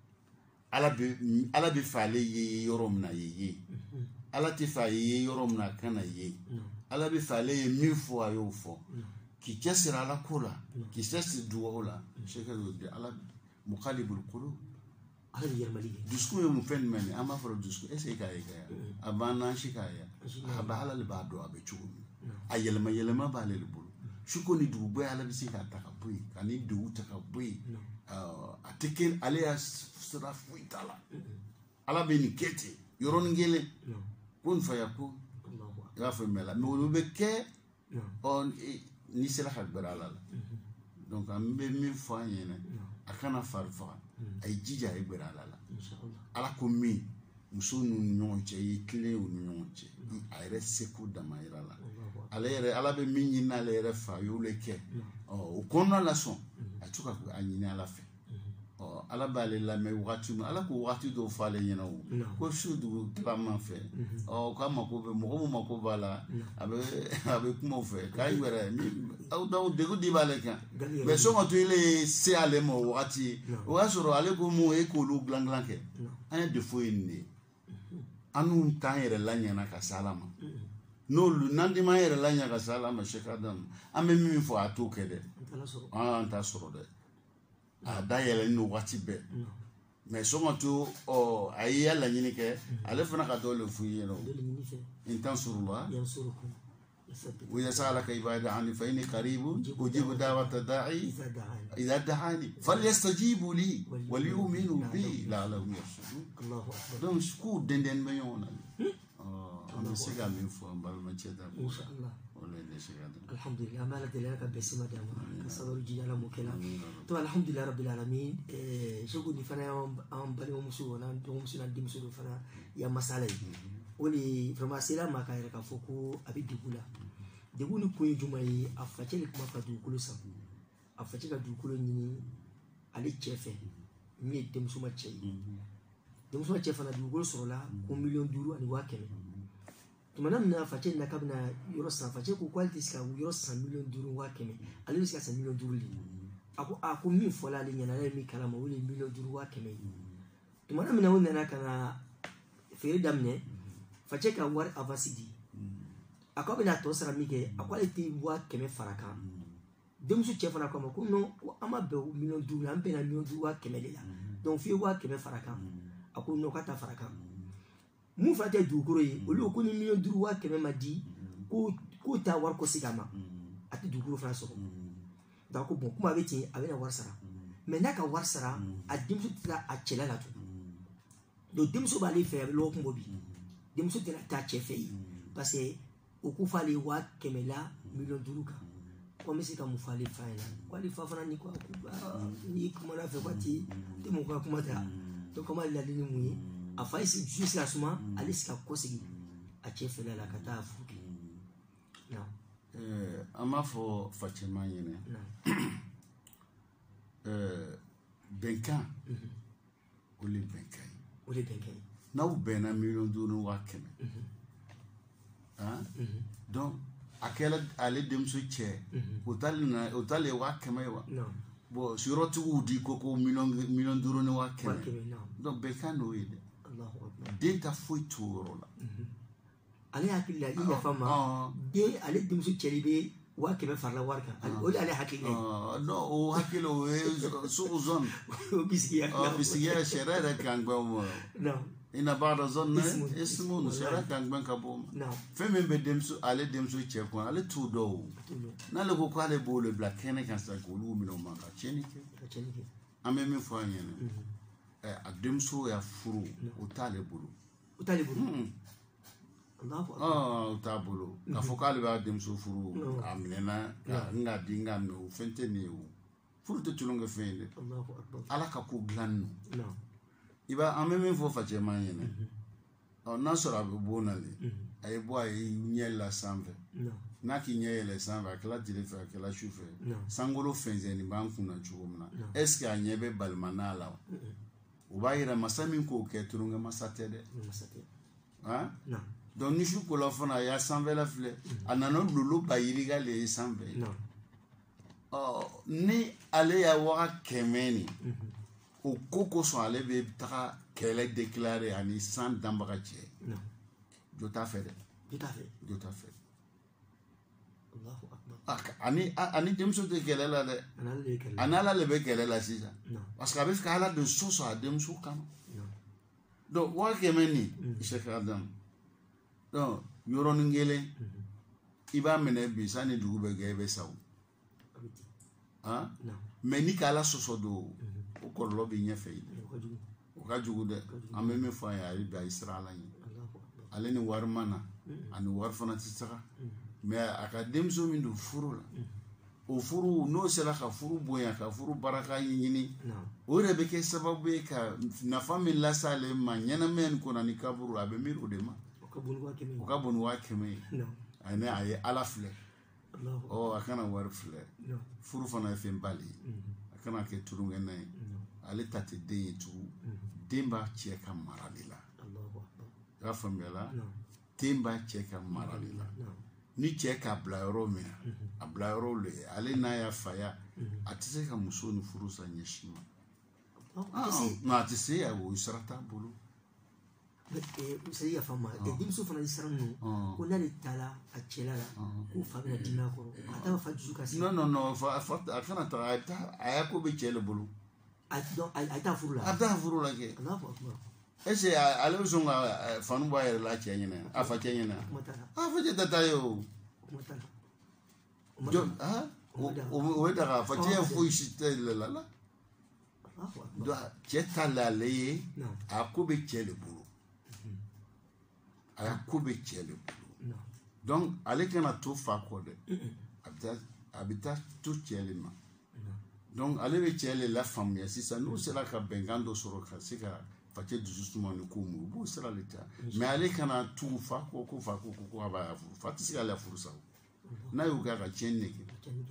ala be fa le ye yorom na ye ala ti fa ye yorom na kana ye ala be fa le ye mi fo ayo fo ki kesira ala kola ki sesi duwa la shekado de ala muqallibul qulub ala yermali discours yo mu fen meni ama foro discours est ce que ay abana shikaya aba ala le ba do abe chugu ayelma ba le bulu shuko ni du boy ala bisi ka takabui kani du takabui ateke ale ya sura fuitala ala be ni kete yoron ngele kun fa yako ya fa mela no be ke on ni sera khadbara ala donc am be mi fa yene akana farfa ay jija ay gbera ala ala ko mi muso nu nyonche yi kle u nyonche ay re seku damaira la ala be mi nyina ala re fa yo leke o kono la son atuka ko anyina ala fe ala bale la me wati ala ko wati do fa le nyina o ko shudu tama fe o ka mako be mako bala abe kuma fe kai wera mi au daw de gudi bale kan be so mo to ile se ale mo wati o asoro ale ko mo e ko lu glanglan ke an de fo inni anu tan yere la nyana ka salama no lu nandi ma yere la nyana ka salama shekadam ame mi fo atoke de ta soro de da yele no wati be mais so mo to o ayya la nyini ke ale fana ka do le fu yeno intan surullah yansurukum ويسألك عبادي عني فإني قريب أجيب دعوة الداعي إذا دعاني فليستجيبوا لي وليؤمنوا بي لعلهم يرشدون. الله أكبر. دون سكوت دندن ميونا. أنا سيجا من فوق بالمجد. إن شاء الله. الحمد لله ما لدي لك بسمة دام كسر الجيل مكلا. تو الحمد لله رب العالمين. شو قلني فنا أم بني ومسونا ومسونا دي مسونا فنا يا مسألة. Oli framasela makaira ka foko abi dugula deguni ko jumai afachele kuma fa dugulu sa afacheka dugulu nyini ali chefe mi demsuma chefe na dugulu sorola ko million duru ani wakeme tumana na afachele na kabna euro sa afachele ko quality ska euro 100 million duru wakeme ali ska 100 million duru li ako mi fola ali nyana mi kala ma wuli million duru wakeme tumana mina wona na kana fere damne facheka war avasidi akabe na to sara mige akwality wa keme faraka demsu chefana ko ko no ama be million du na be na million du wa keme lela donc fi wa keme faraka ako no kata faraka mu fate du kuro yi olu ko ni million du wa keme madi ko ta war ko sigama ati du kuro fra so da ko bon kuma beti abe na war sara mais naka war sara a demsu tla a chela la to do demsu ba le fe lo ko bobi demso tena ta chefe parce que okufa le wa kemela million duruka comme c'est comme fallait faire quoi les fafana ni quoi ni comment on a fait partie de mon quoi comment ta donc comment il a dit nous a fait juste la suma aller jusqu'à conseiller a chefe la kata afuki non ama fo fatima yene benkan oli benkan now bena million dunu wakeme donc akela ale demso che otale wakeme wa bo suratu udi koko million duru ni wakeme donc bekano ide Allahu akbar denta foi turola ale hakilla ina fama de ale demso chelibe wakeme farla warka ale hakilla no o hakilo so zone bisiya sherere kan gbo no ina ba'da zanni ismun sera kan ban ka bo fe men be demso ale demso che ko ale tu do na le ko ale bo le black kene kan sa ko lu mi no ma ka cheni ke ame mi fo anyene a demso ya furu o tale bulu o ta bulu ka fo ka le ba demso furu amnena nga dinga no fente ni o furu te tulunga fende ala ka ko glanno iba ameme fo fa che manyene na sora bo na le ay bo ay nyela sanve na ki nyela sanve kala dire fa kala chufe sangolo fenze ni banku na chumna est-ce que anyebe balmana la ubayira masami ko ke turunga masatede ha donc ni shu ko la fona ya sanve la fle anano lulu bayiriga le sanve ni ale ya wa kemeni o koko so ale be ta kele déclarer ani sans dambaga che jota fait Allahu akbar ani demso de kele la de anala le be kele la sisa parce que avec kala de soso a demso kan donc wa kemeni Cheikh Adam donc yoro ngele iba mene bi sani dugu be gebe saw mais ni kala soso do o ko lo bi nyefe o ka jugu de ameme fa ya ri ba israila ni ale ni warmana ani warfana tsaka mais akademso min do furu la o furu no sela ka furu boya ka furu baraka yini o rebe ke sababu ka na famille la sale ma nyana men ko na ni kaburu abe miru de ma o ka bonu wa keme ane ay ala fle o akana war fle furu fana fe mbali akana ke turunga nay ale tate den tu demba cheka maradila ya famela demba cheka maradila ni cheka blairo me a blairo le ale na ya faya atise ka muso ni furusa nyeshima na atise ya wo israta bulu sai ya fama da dimso fana isranu ko na le tala a chelala ko fa na dina ko ata fa juka si no fa akana ta aya ko be chele bulu ata furula ke Allahu akbar ese ale zonga fanu ba yere la chenyena afa chenyena afa je tata yo jo o da fa che fu isite la do cheta la le akobe chele bulu akobe chele bulu donc ale kana to fa ko de abita to chele ma donc ale be chele la famille si ça nous sera ka bengando soro ka sika fache justement ni ko mu bo sera leta mais ale kana tu fa ko aba fatisi ala fursa na yu ga chenne ke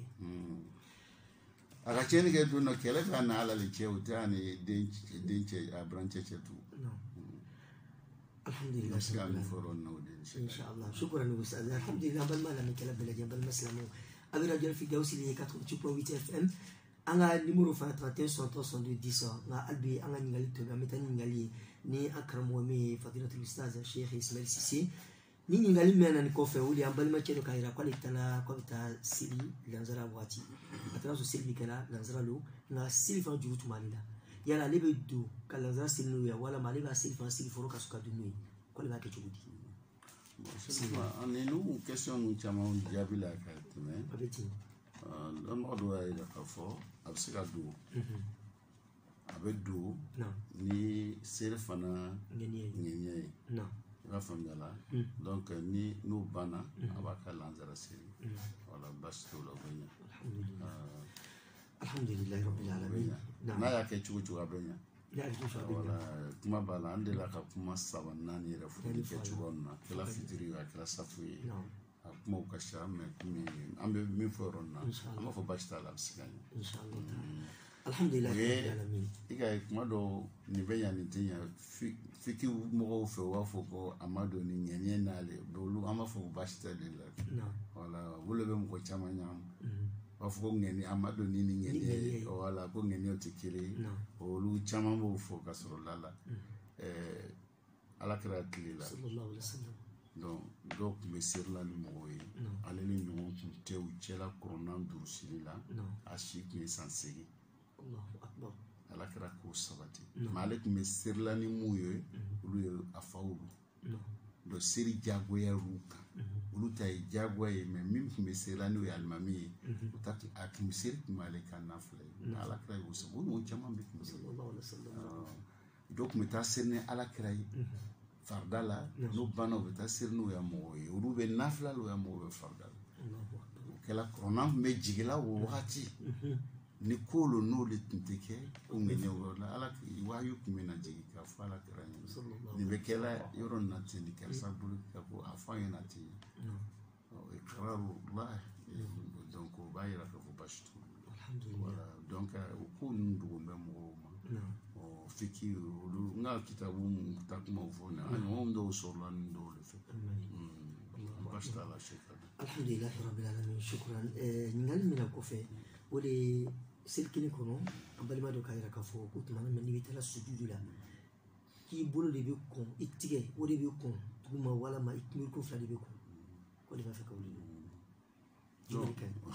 aga chenne ke do no kele ka na ala le che utani denche a branche che tu alhamdulillah shukran foron no de inshallah shukran ustaz alhamdulillah bal mala min kala bela jabal maslamu abira jël fi gawsi li 88.8 FM anga numéro fa 31 62 10 nga albi anga ngali to gametani ngali ni akramo mi fadilatul ustaz Sheikh Ismail Cissé ni ngali mena ni ko fe wuli ambal ma cedo kayra ko litana ko ta sili lanzara wati atara so sili kala lanzara lo nga sili fa jurutu malila yala lebe do kala lanzara sili ya wala maliba sili fa sili foro ka suka dunui ko le ba ke chugudi on est nous question nous chama jabila ka teme abeti on doit ir à fort absika do avec do ni serfana nyenye la famille là donc ni nous bana abaka lanzara seri wala basto la benya alhamdulillah rabbil alamin na ya ke chuchu abenya wala kuma bala andela ka kuma sabanna ni refu ke churonna kala fitiri wa kala safi kuma ukasha me kumi ambe mi foronna ama fo basta la bsiganya inshallah alhamdulillah rabbil alamin iga kuma do ni benya ni tinya fiki mo fe wa fo ko amado ni nyenye nale bolu ama fo basta de la wala wole be mo ko chama nyam wa fo ngeni amado ni nyenye wala ko ngeni otikire olu chama mo fo kasoro lala ala kira tilila sallallahu alaihi wasallam donc me sirla ni mo yi ale ni no te u chela corona durusila ashi ki sansegi Allahu akbar ala kira ko sabati malik me sirla ni mo yi olu ye a fa olu donc seri jagoya olu kan olu ta ye jagoya ye mais min tun bɛ serila n'o ye alimami ye o ta a tun seri tun b'ale ka nafila ye alakira y'o sɔrɔ o n'o caman bɛ tun bɛ dɔw tun bɛ taa seri ni alakira ye farida la n'o banna u bɛ taa seri n'o ya mɔgɔw ye olu bɛ nafila la o ya mɔgɔw bɛ farida la o kɛla kɔrɔnan tun bɛ jigin la o wagati ni kolo n'olu tun tɛ kɛ o ŋɛɲɛ o yɔrɔ la ala wahyu tun bɛ na jigin k'a fɔ alakira ɲɛna nin bɛ kɛla yɔrɔ nin na ten nin karisa bolo ka bɔ a fɔ an ɲɛna ten iqrarullah donc o b'a yira k'a fɔ basi t'u voilà donc o ko ninnu dogo bɛ mɔgɔw ma fiki olu n ka kitabu ta kumaw fɔ nin a ɲɔgɔn dɔw sɔrɔla nin dɔw de fɛ basi t'a la seka alhamdulillah rabbil alamin shukran ɲininkali min na kɔfɛ o de seli kelen kɔnɔ an balima dɔ k'a yira k'a fɔ ko tuma min n'i bɛ taala sujudu la k'i bolo de bɛ kɔn i tigɛ o de bɛ kɔn duguma walama i kunbiri fila de bɛ kɔn ko de b'a fɛ ka wuli ni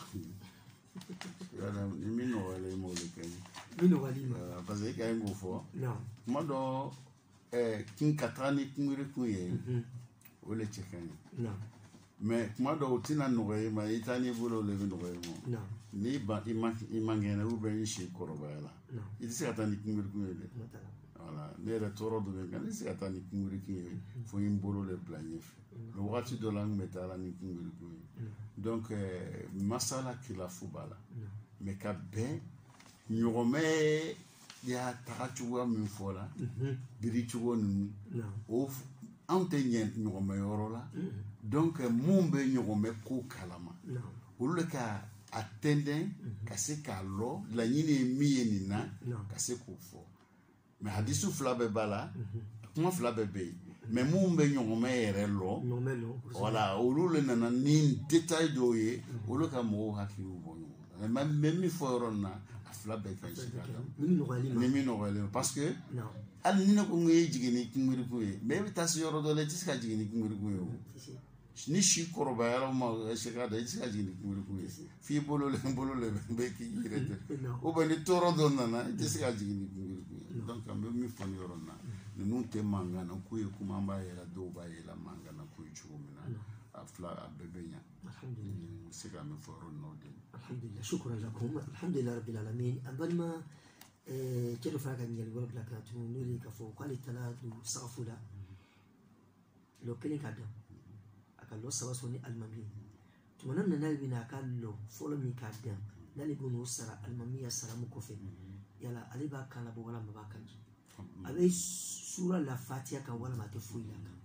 min nɔgɔyala i ma o de ka ɲi min nɔgɔyali ma parce que e ka ɲi k'o fɔ kuma dɔ kin ka taga ni kunbiri kun ye o de cɛ ka ɲi mais kuma dɔw o tɛna nɔgɔya i ma i taa n'i bolo o de bɛ nɔgɔya i ma n'i i man kɛnɛ ou bien i si kɔrɔbaya la i tɛ se ka taa ni kunbiri kun ye dɛ voilà ne yɛrɛ tɔɔrɔ dɔ bɛ n kan ne tɛ se ka taa ni kunbiri kun ye fo n bolo de bila ɲɛfɛ mais wagati dɔ la n tun bɛ taa la ni kunbiri kun ye donc masala kilafu b'a la mais ka bɛn ɲɔgɔnmɛ y'a taga cogoya min fɔ la biri cogo ninnu o anw tɛ ɲɛ ɲɔgɔnmɛ yɔrɔ la donc mun bɛ ɲɔgɔnmɛ ko kalama olu de ka a tɛntɛn ka se k'a lɔ laɲini ye min ye nin na ka se k'o fɔ mais hadisu fila bɛɛ b'a la kuma fila bɛɛ bɛ yen mais mun bɛ ɲɔgɔnmɛ yɛrɛ lɔ voilà olu le nana ni détail dɔw ye olu ka mɔgɔw hakiliw bɔ ɲɔgɔn na mais min fɔ yɔrɔ nin na a fila bɛɛ ka ɲi si ka ni min nɔgɔyalen parce que hali ni ne ko n ko e jigin ni kunbiri kun ye mais e bɛ taa se yɔrɔ dɔ la i tɛ se ka jigin ni kunbiri kun ye o ni si kɔrɔbayara ma seka da i tɛ se ka jigin ni kunbiri kun ye f'i bolo le bɛ k'i yɛrɛ tɛ ou bien ni tɔɔrɔ dɔ nana i tɛ se ka jigin ni kunbiri kun ye donc an bɛ min fɔ ni yɔrɔ in na ninnu tɛ mankan na ko ye kuma an b'a yɛlɛ dɔw b'a yɛlɛ mankan na ko ye cogo min na a fila a bɛɛ bɛ ɲa n bɛ se ka min fɔ yɔrɔ in na o de ye alhamdulillah shukran lakum alhamdulillah rabbil alamin an balima cɛ dɔ fana ka ɲininkali wɛrɛ bila ka tunu n'o ye k'a fɔ k'ale taara don sagafu la lɔ kelen ka dan a ka lɔ saba sɔrɔ ni alimami tuma na nana bɛna a ka lɔ fɔlɔ min ka dan n'ale bɛ n'o sara alimami ya sara min kɔfɛ yala ale b'a kan labɔ walama a b'a kan ji a bɛ sura la fatiha kan walama a tɛ foyi la kan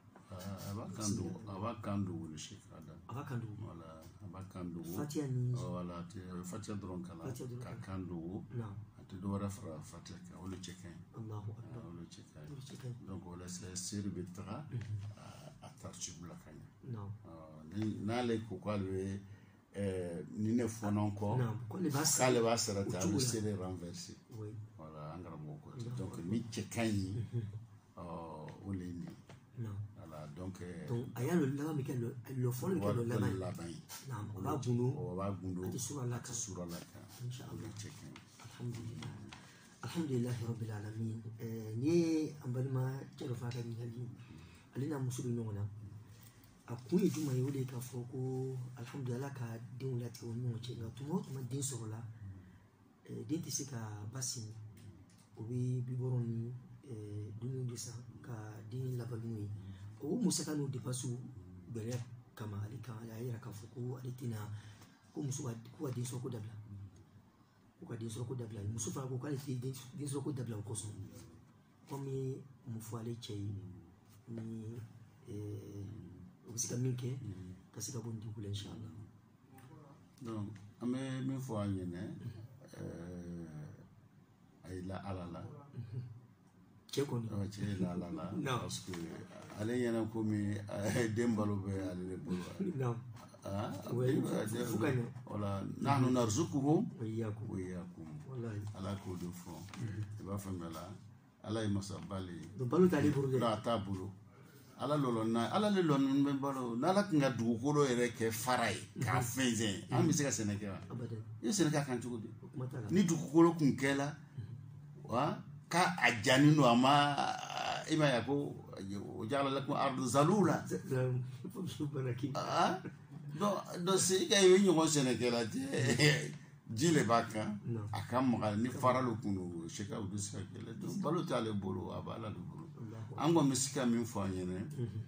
a b'a kan dogo le se k'a dan a b'a kan dogo voilà a b'a kan dogo fatiha ni voilà fatiha dɔrɔn kalan ka kan dogo a tɛ dɔ wɛrɛ fara fatiha kan o le cɛ ka ɲi o le cɛ ka ɲi donc o la seri bɛ taga a taritibu la ka ɲɛ n'ale ko k'ale bɛ ni ne fɔnɔ kɔ k'ale b'a sara ten a bɛ seri renverser voilà an karamɔgɔ ko ten donc ni cɛ ka ɲi o le ye nin ye voilà donc a y'a lɔ laban min kɛ lɔ fɔlɔ min kɛ lɔ laban ye o b'a gundo a tɛ sura la kan inshallah cɛ ka ɲi alhamdulillah rabbil alamin ni ye an balima cɛ dɔ fana ka ɲininkali ale n'a muso bɛ ɲɔgɔn na a kun ye jumɛn ye o de ye k'a fɔ ko alhamdulillah ka denw latigɛ o ni ɲɔgɔn cɛ nka tuma o tuma den sɔrɔla den tɛ se ka ba sigi o bɛ bibɔrɔn ni dumuni de san ka den labalo n'o ye o musaka n'o depasiw gɛlɛya kama ale kan a y'a yira k'a fɔ ko ale tɛna ko muso ko ka den sɔrɔ ko dabila ko ka den sɔrɔ ko dabila muso fana ko k'ale tɛ den sɔrɔ ko dabila o kosɔn komi mun fɔ ale cɛ ye ni o bɛ se ka min kɛ ka se ka bɔ nin degun la inshallah donc an bɛ min fɔ a ɲɛna a yi la ala la cɛ kɔni cɛ yi la ala la parce que ale ɲɛna komi den balo bɛ ale de bolo voilà nahnu narzuquhum wa iyyakum ala k'o de fɔ i b'a faamuya la ala ye masa ba le ye balo t'ale bolo dɛ a t'a bolo ala lɔlɔ na ala le lɔni bɛ balo n'ala tun ka dugukolo yɛrɛ kɛ fara ye k'a fɛnsɛn an bɛ se ka sɛnɛ kɛ wa i ye sɛnɛ kɛ a kan cogo di ni dugukolo kun kɛla wa k'a jannen don a ma ima ya ko jala lakum ardu zalula do si ka yi nyongo senekela jile baka akam ni faralo kunu sheka udu sakele do balo tale bolo abala do bolo ango misika min fo anyene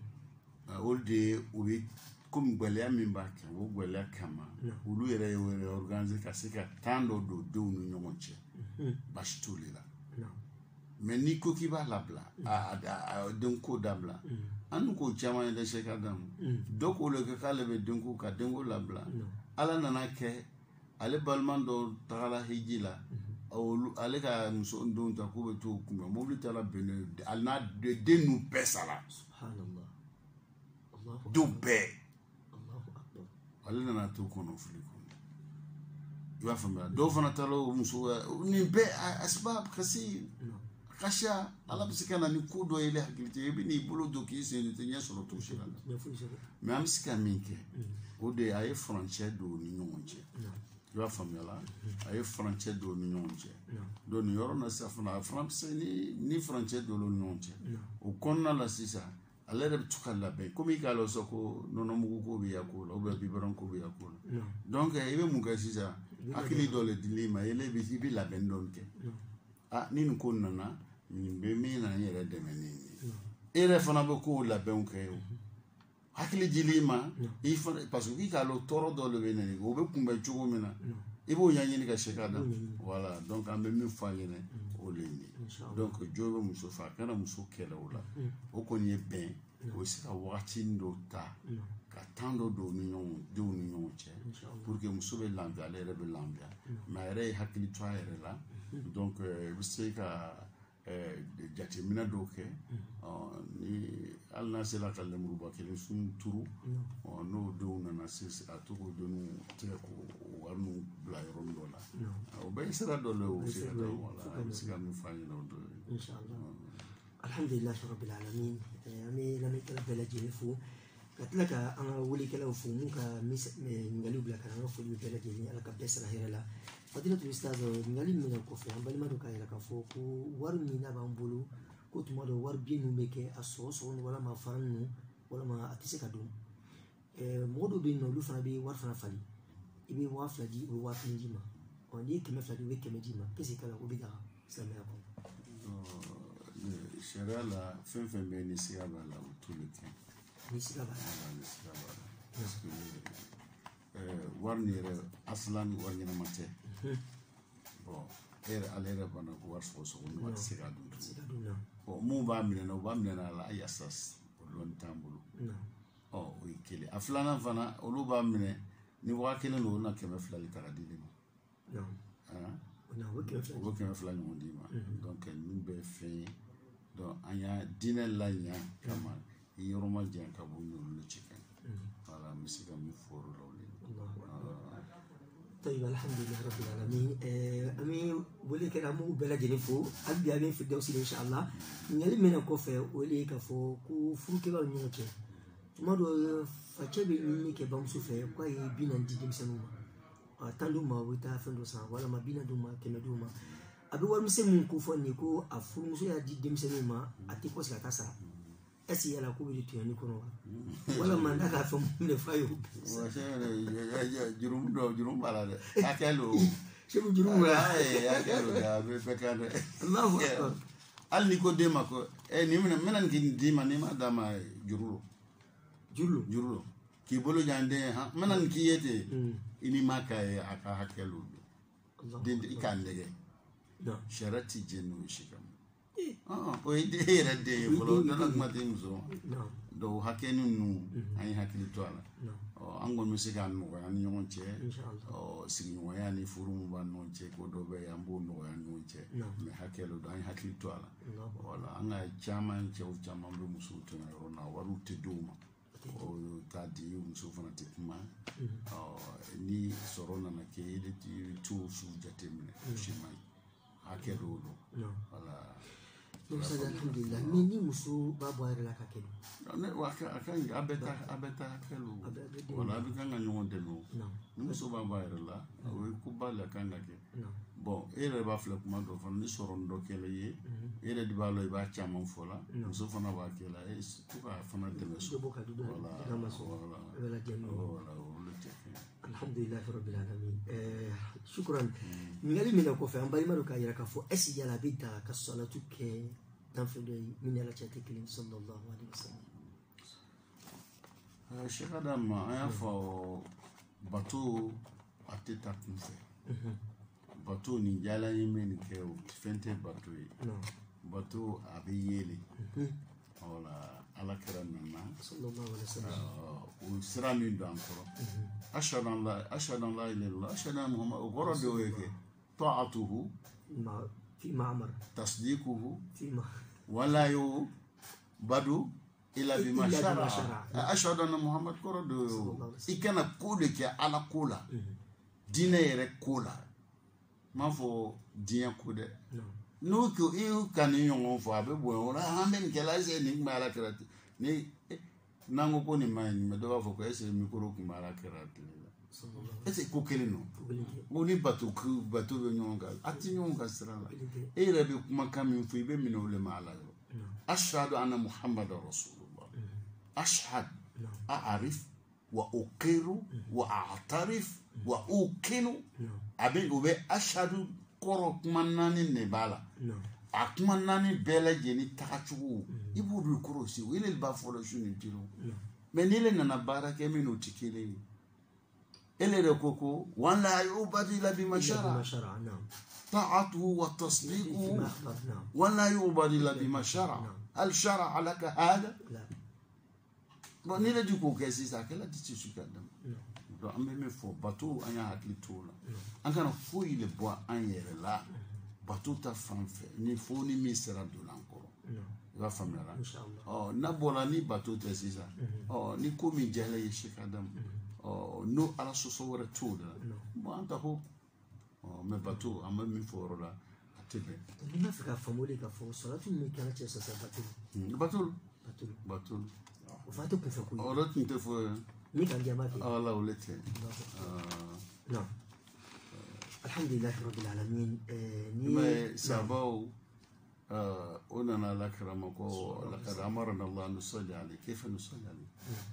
olde ubi kum gwele min baka wo gwele kama ulu yere organiser ka sika tando do nu nyonche bastulila mais ni ko ki ba labla a denko dabla an ko chama de sheka dam donc o le ka lebe denko ka dengo labla ala nana ke ale balman do tagala hijila ale ka muso ndon ta ko be to kuma mobili tala bene alna de denu pesala subhanallah Allahu do be Allahu akbar ale nana to kono fliko iwa fama do fana talo muso ni be asbab kasi kasha ala bisikana ni kudo ile hakilite bi ni bolo do ki se ni tenya solo to shira mais am sika minke o de ay frontière do ni nyonje iwa fama la ay frontière do ni nyonje do ni yoro na safna france ni frontière do lo nyonje o konna la sisa ala de tukalla be komi ka lo soko nono mugu ko bi yakolo o be biberon ko bi yakolo donc ibe muga sisa akili do le dilima ele bi la bendonke ni ko nana ni be mi na yere de menini ere fana be ko la benke hakili dilima ifa parce que ka lo toro do le beneni o be kumba chugo mina ibo yanyi ni ka shekada voilà donc ambe mi fa yene o leni donc jobe muso fa kana muso kela ola o ko ni ben o sika wati ndo ta ka tando do ni nyon che pour que muso be lambia le be lambia ma re hakili to ayere la donc c'est ka jatemina doke ni alna sela kala muruba kele sun turu no do na sis atuko do no te ko warnu bla yondo la o be sera do lo sera do wala sika mi fani no do inshallah alhamdulillah rabbil alamin ami lam yakbala jinifu katlaka ana wuli kala fu muka ngali bla kana fu bela jini ala kabesa la hera la fadilatu ustaz ngali mina ko fe ambali madu kayela ka fo ko war mina bambulu ko tuma do war bi nu meke aso so wala ma farnu wala ma atise ka dum modo be no lu fana be war fana fali ibe wa fladi o wa tinjima on dit que me fladi we ke medima kesi kala ko biga sama ko shara la fen be ni siga bala o tulike ni siga bala parce que war ni re aslan war ni mate bon alera bana ko war so no wat siga dum o mu ba mi na la ayasas o lon tambulu o ikele aflana fana o lu ba mi ni wa kele no na keme flali taradili no na wo keme flali mo di ma donc ni be fe donc anya dina la nya kama yoroma jan ka bu no le chicken ala misika mi foro lo طيب الحمد لله رب العالمين امي ولي كده مو بلا جنفو ابي ابي في الدوسي ان شاء الله نيل من كوفه ولي كفو كو فروكي با نيوكي ما دو فاتشبي ني كي بام سوفه كاي بينا دي ديم سنوما تاندو ما وتا فندو سان ولا ما بينا دوما كمدوما ابي ور مسمون كوفو ني كو افو مسو يا دي ديم سنوما اتي كوس لا كاسا esi yala ko bi tuyani kono wala man daga fam ne fayo wa shere jurum bala de akelo shebu jurum la akelo da be pekande Allahu akbar al ni ko dema ko ni menan ki dima ni ma dama jurlo ki bolo jande ha menan ki yete ini maka aka hakelo den ikandege no sharati jenu shikam o ide era de bolo na ngmati muso do hakenu nu ay hakili to ala angon musika no ya ni yonche o sigi ya ni furumu ba no che ko do be ambo no ya no che me hakelo do ay hakili to ala wala anga chama che o chama mbe muso to na rona waru te duma o tadi muso fana te kuma ni sorona na ke ile tu su jatemne shimai hakelo do wala Ustaz alhamdulillah mini musu babu ayre la kakelu ne waka akan abeta kakelu wala bi kan nganyo de no musu babu ayre la o ku bala kan ngake bon e yɛrɛ b'a filɛ kuma dɔ fana ni sɔrɔ dɔ kɛlɛ ye e yɛrɛ de b'a lɔ i b'a caman fɔ la muso fana b'a kɛ la to ka fana dɛmɛ so alhamdulillah rabbil alamin shukran ngali mina ko fa ambali maro ka yira ka fo esi yala bidda ka salatu ke dan fe de min ala chati kilim sallallahu alaihi wasallam Cheikh Adam aya fo bato ateta kunfe bato ni jala yemen ke o fente bato yi bato abi yele wala ala kira nana sallallahu alaihi wasallam o sira min do ankoro ashhadu an la ilaha illallah ashhadu anna muhammad goro do yake ta'atuhu ma fi ma'mar tasdiquhu fi ma wala yu badu ila bima shara ashhadu anna muhammad goro do ikana kode ke ala kola dina yere kola ma fo dinya kode no ko e kan yon fo abe bo wala hamben ke la se ni mala krati ni nango ko ni mani me do fo ko ese mikoro ku mala krati ese ko kele no woni batu be nyonga ati nyonga sala e rabi kuma kam fu be min wala mala ashhadu anna muhammadar rasulullah ashhad a'rif wa uqiru wa a'tarif wa ukinu abe ube ashhadu koro kuma nani ne bala a kuma nani bela jeni takachugo ibu du koro si wele ba folo shuni tiro me nile nana baraka mino tikele ele de koko wala yubadi la bi mashara ta'atuhu wa tasdiquhu wala yubadi la bi mashara hal shara'a laka hada bon nile du koko sisa kala titsu kadam do ambe me fo bato anya hakli tola an kana fo ile bo an yere la bato ta fanfe ni fo ni misera do lankoro va famela oh na bola ni bato ta sisa oh ni ko mi jale ye shikadam oh no ala so wore tola mo anta ho oh me bato ambe me fo rola atebe ni ma fika famole ka fo salatu mi kana che sa bato o fato ku fa ku oh lo tinte fo ni kan jama fi Allah ulete no alhamdulillah rabbil alamin ni ما سابوا أننا لكرمك لقد أمرنا الله نصلي عليه كيف نصلي عليه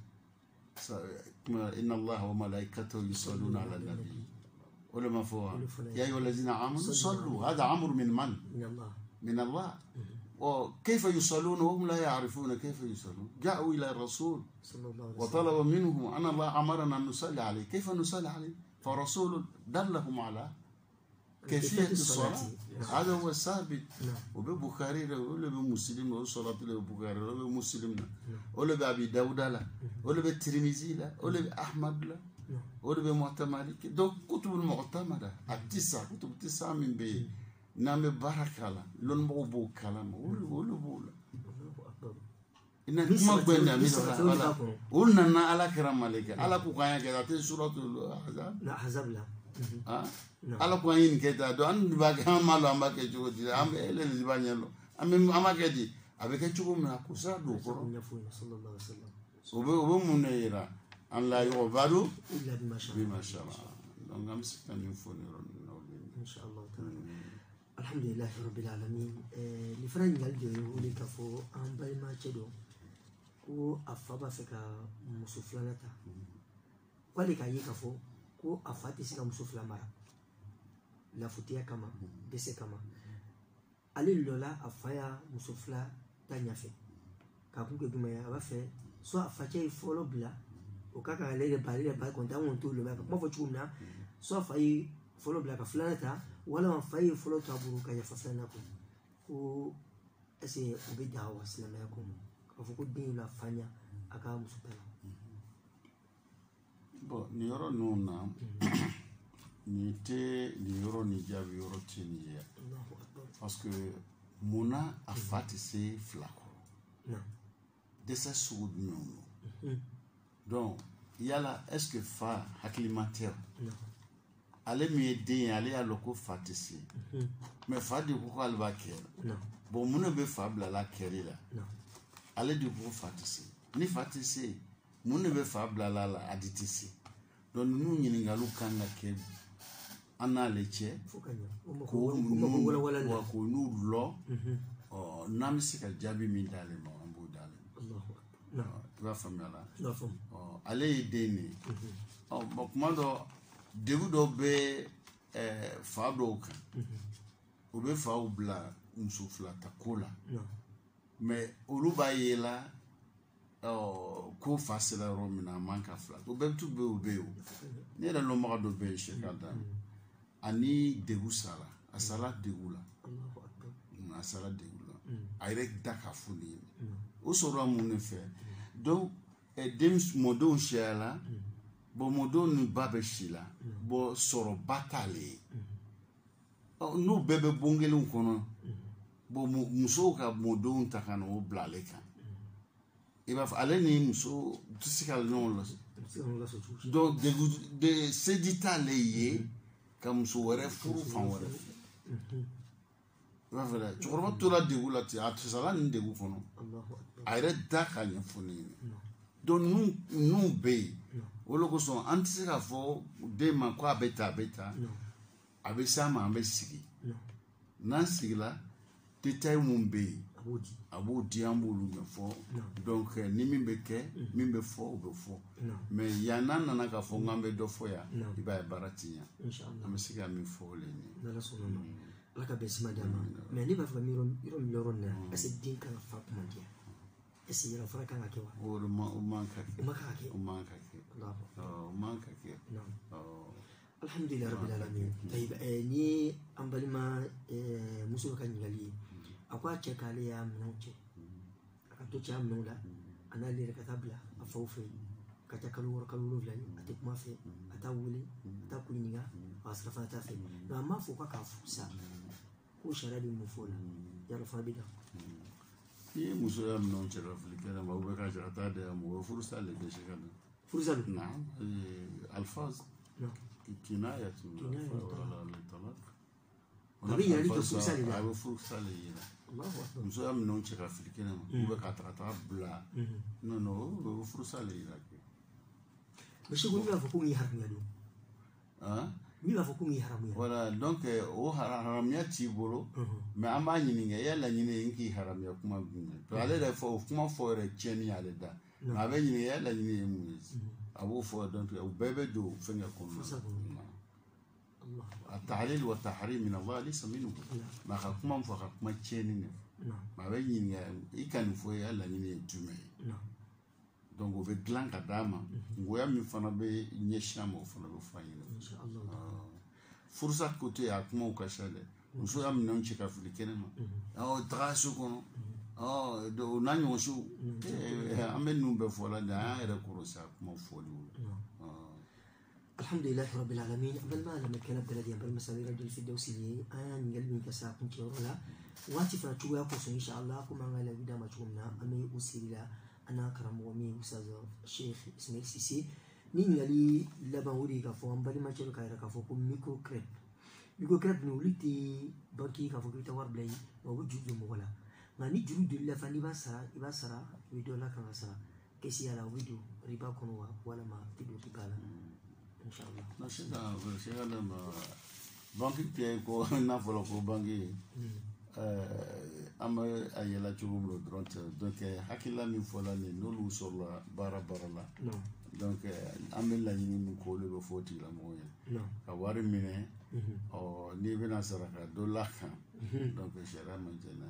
إن الله وملائكته يصلون على النبي ولما فوق يا أيها الذين آمنوا صلوا هذا أمر من الله وكيف يصلون وهم لا يعرفون كيف يصلون جاءوا إلى الرسول وطلب منهم أن الله أمرنا أن نصلي عليه كيف نصلي عليه فرسول دلهم على كيفية الصلاة هذا هو الثابت وببخاري ولا بمسلم ولا صلاة البخاري ولا بمسلم ولا بأبي داود لا ولا بالترمذي لا ولا بأحمد لا ولا بمعتمد دو كتب المعتمدة التسعة كتب التسعة من بي نام بركة لا لون مغبو كلام ولا بولا إن ما بيننا مثلا قلنا على كرام مالك على كوكايا كذا تسورة الأحزاب لا حزب لا ala ko yin keta do an ba ga malo amba ke jugo di am ele di banyelo am amake di abe ke jugo na ko sa do ko sallallahu alaihi wasallam obo munira an la yubaru illa bima sha Allah donc am sikta ni foni ron no inshallah ta'ala alhamdulillah rabbil alamin li fran gal de woni ka fo an bal ma cedo ko afaba feka musuflanata kwali ka yi ka fo ko afati sika musuflamara la futia kama dese kama ali lola afaya musufla tanyafe ka kunke duma ya abafe so afache follow bla o kaka lele ba konta won to lo ba mo fo chumna so afai follow bla ka flanata wala afai follow taburu ka ya faflana ko ese obi dawa salama yakum ka fo ko din la fanya aka musufla bo ni yoro nuna ni te ni yoro ni jabi yoro tini ya parce que mona afati se flako de sa soud non donc yala est-ce que fa acclimateur ale mi de ale aloko fatisi mais fa de ko alba ker bon mona be fa bla la kerila ale de ko fatisi ni fatisi mona be fa bla la aditisi donc nous nyini ngalu kanga ke ana le che ko nu lo nam si ka jabi min dale mo ambu dale tu va famela ale deni mo komando debu do be fa do kan o be fa o bla muso fila ta kola mais olu ba yela ko fasila ro mina manka fila o be tu be o be o ne la lo ma do be shekada ani debu sala asala debu la asala debu la ayre daka fuli o soro mu ne fe donc dem modon shela bo modon ba be shila bo soro batale no bebe bongele kono bo muso ka modon takana o blale kan e ba ale ni muso tusikal non la donc de sedita leye ka muso were furu fan were ba fela chorba tola de gulati atsala ni de gufono ayre daka ni foni donc nous be wolo ko son antisika fo de ma ko abeta abe sama ambe sigi nan sigla détail mun be abodi ambulu me fo donc ni mimbe ke mimbe fo be fo mais yana nana ka fo ngambe do fo ya iba baratinya inshallah amesiga mi fo le ni dala sono la ka besima dama mais ni ba fa miro loron na ase dinka fa kuma dia ese yara fa kan akewa o manka ke alhamdulillah rabbil alamin tayib ni ambali ma musul kan ngali akwa chekale ya mnoche akato cha mnola anali rekatabla afawfe kata kalur vlani atik mafe atawuli atakulinga asrafa tafe na mafu kwa kafusa ko sharadi mufola ya rafa bida ni musul ya mnoche raflikana maube ka jata de mo fursa le de shekana fursa na alfaz kinaya tu wala talaq abi yani to fursa le abu fursa le Allahu akbar muso am non ci africaine ube ka trata bla no fursa le ila ke monsieur gumi va ko ngi haramia do mi va ko ngi haramia voilà donc o haramia ci bolo mais amba nyini nga yalla nyini ngi haramia kuma gunne to ale da fo kuma fo re cheni ale da ma be nyini yalla nyini mu abu fo donc o bebe do fenga ko التعليل والتحريم من الله ليس منه ما خكما فخكما تشينين ما بين يكن فوي الله ني تومي donc o be glan kadama ngoya mi fana be nyeshama fana be fayina inshallah fursa côté akuma ukashale muso am non chika filikene ma trasu kono do nanyo shu amen numbe fola da era kurosa akuma foli الحمد لله رب العالمين قبل ما لما كان بلدي قبل ما سوي رجل في الدوسية أنا قلبي كسا كنت يرولا واتي فراتشوا يقص إن شاء الله كم عنا لبدا ما تقولنا أمي أسيرلا أنا كرم ومي أستاذ الشيخ إسماعيل سيسي نين يلي لباوري كفو أمبالي ما تشلو كايرا كفو كم ميكرو كريب نولتي بانكي كفو كريتا واربلاي ووجود مغلا غاني جرود الله فاني باسرا ويدو لا كان سرا كيسي على ويدو ريبا كونوا ولا ما تدو ريبالا inshallah na shega na banki te ko na folo ko banki ama ayela chugumro dronte donc hakila mi fola ni nolu sola bara la donc amel la ni ko le foti la moyen ka wari mine o ni bena saraka do la kan donc shera manjena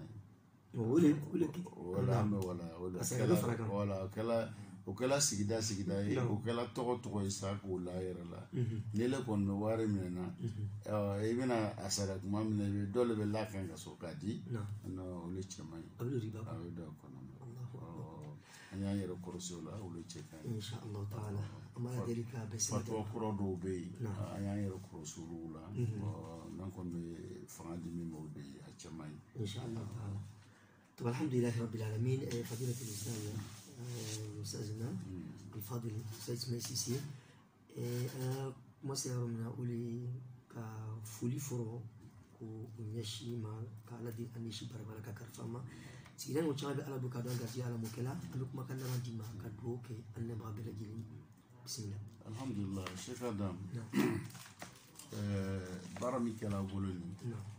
wala kala sigida o kala togo isa ko la yera la nele kon no wari mena ibina asara kuma mine dole be la kan ga so kadi no le chema abdu riba do kono anya yero korso la o le cheka inshallah taala amara delika be se to koro do be anya yero korso la nan kon be fandi mi mo be a chema inshallah taala طبعا الحمد لله رب العالمين فضيلة الإسلام أستاذنا الفاضل أستاذ إسماعيل سيسي أنا ما سيرمنا أولي كفولي فرو ونيشي ما كالذي أنيشي بربلا ككرفما سيدنا وشاب على بكادان غازي على مكلا لوك ما كان راندي ما كدوك أن بابل جيل بسم الله الحمد لله شيخ آدم bara mi kala boloni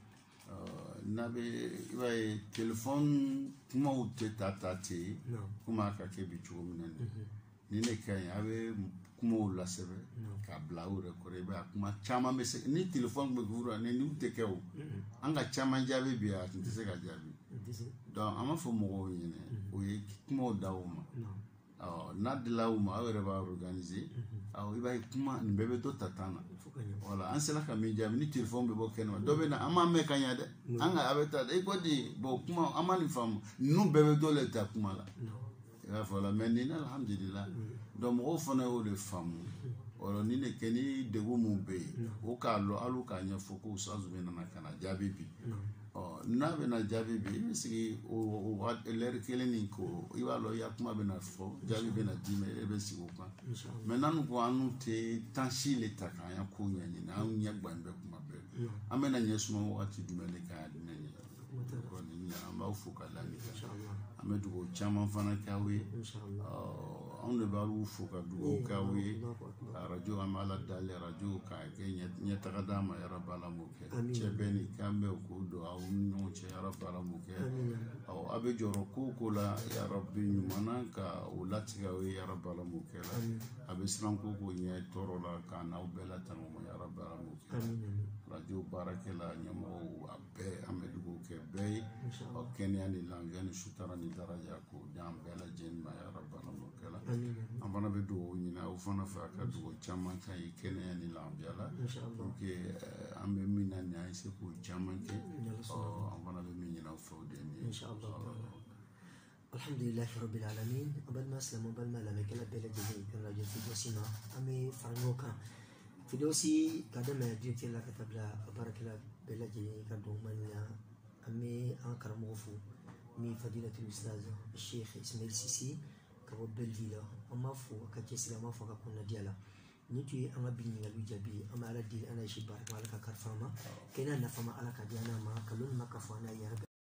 nabe ibaye téléphone kuma utte tatati kuma ka kebi chumina ni ne kan abe kuma la sebe ka blaure kore ba kuma chama mese ni téléphone be gura ne ni utte kew anga chama jabe biya tinte se ka jabe donc ama fo mo yene o ye kuma dawuma na de la uma awere ba organiser aw ibaye kuma ni bebe to tatana voilà an sela ka mi jabe ni téléphone be bo kenwa do be na ama me kanya de anga abeta e godi bo kuma ama ni fam nu bebe do le ta kuma la ya fola men ni alhamdulillah do mo fona o le fam oro ni ne keni de wo mu be o ka lo alu ka nya foko sazu be na kana jabe bi na be na jabe bi misiki o wa ler keleni ko iwa lo ya kuma be na fo jabe be na dime e be si o kan men nanu ko anu te tanshi le takanya ko nya ni na nya gbambe kuma be amena nya suma wati dumele ka adina ni ko ni na ma fu ka la ni amedu ko chama fana kawe on ne ba fu ka du kawe radio amala dal radio ka ke nya takada ma ya rabbala muke chebeni kambe ko do aw no che ya rabbala muke aw abe joro ko la ya rabbi mana ka ulati ka we ya rabbala muke la abe sran ko nya toro la ka na ubela tamo ya rabbala muke radio barakela nyamo abe amedu ko ke be o kenya ni langani shutara ni daraja ko jam bela jen ma ya rabbala muke la amana be do ni na o fana fa ka do chama kai kenya ni lambiala donc ambe mina ni ay se ko chama ke amana be mina na fo de ni inshallah alhamdulillah rabbil alamin abal maslam abal malama kala bela jeni kan raja fidosina ame farnoka fidosi kadama dirti la katabla barakala bela jeni kan do manya ame an karamofu mi fadilatul ustaz الشيخ اسماعيل سيسي kabo belvila ama fo ka jesila ma fo ka kunna diala ni tu ama binni ngalu jabi ama ala dil ana shi bar mala ka karfama kena na fama ala ka diana ma kalun makafana ya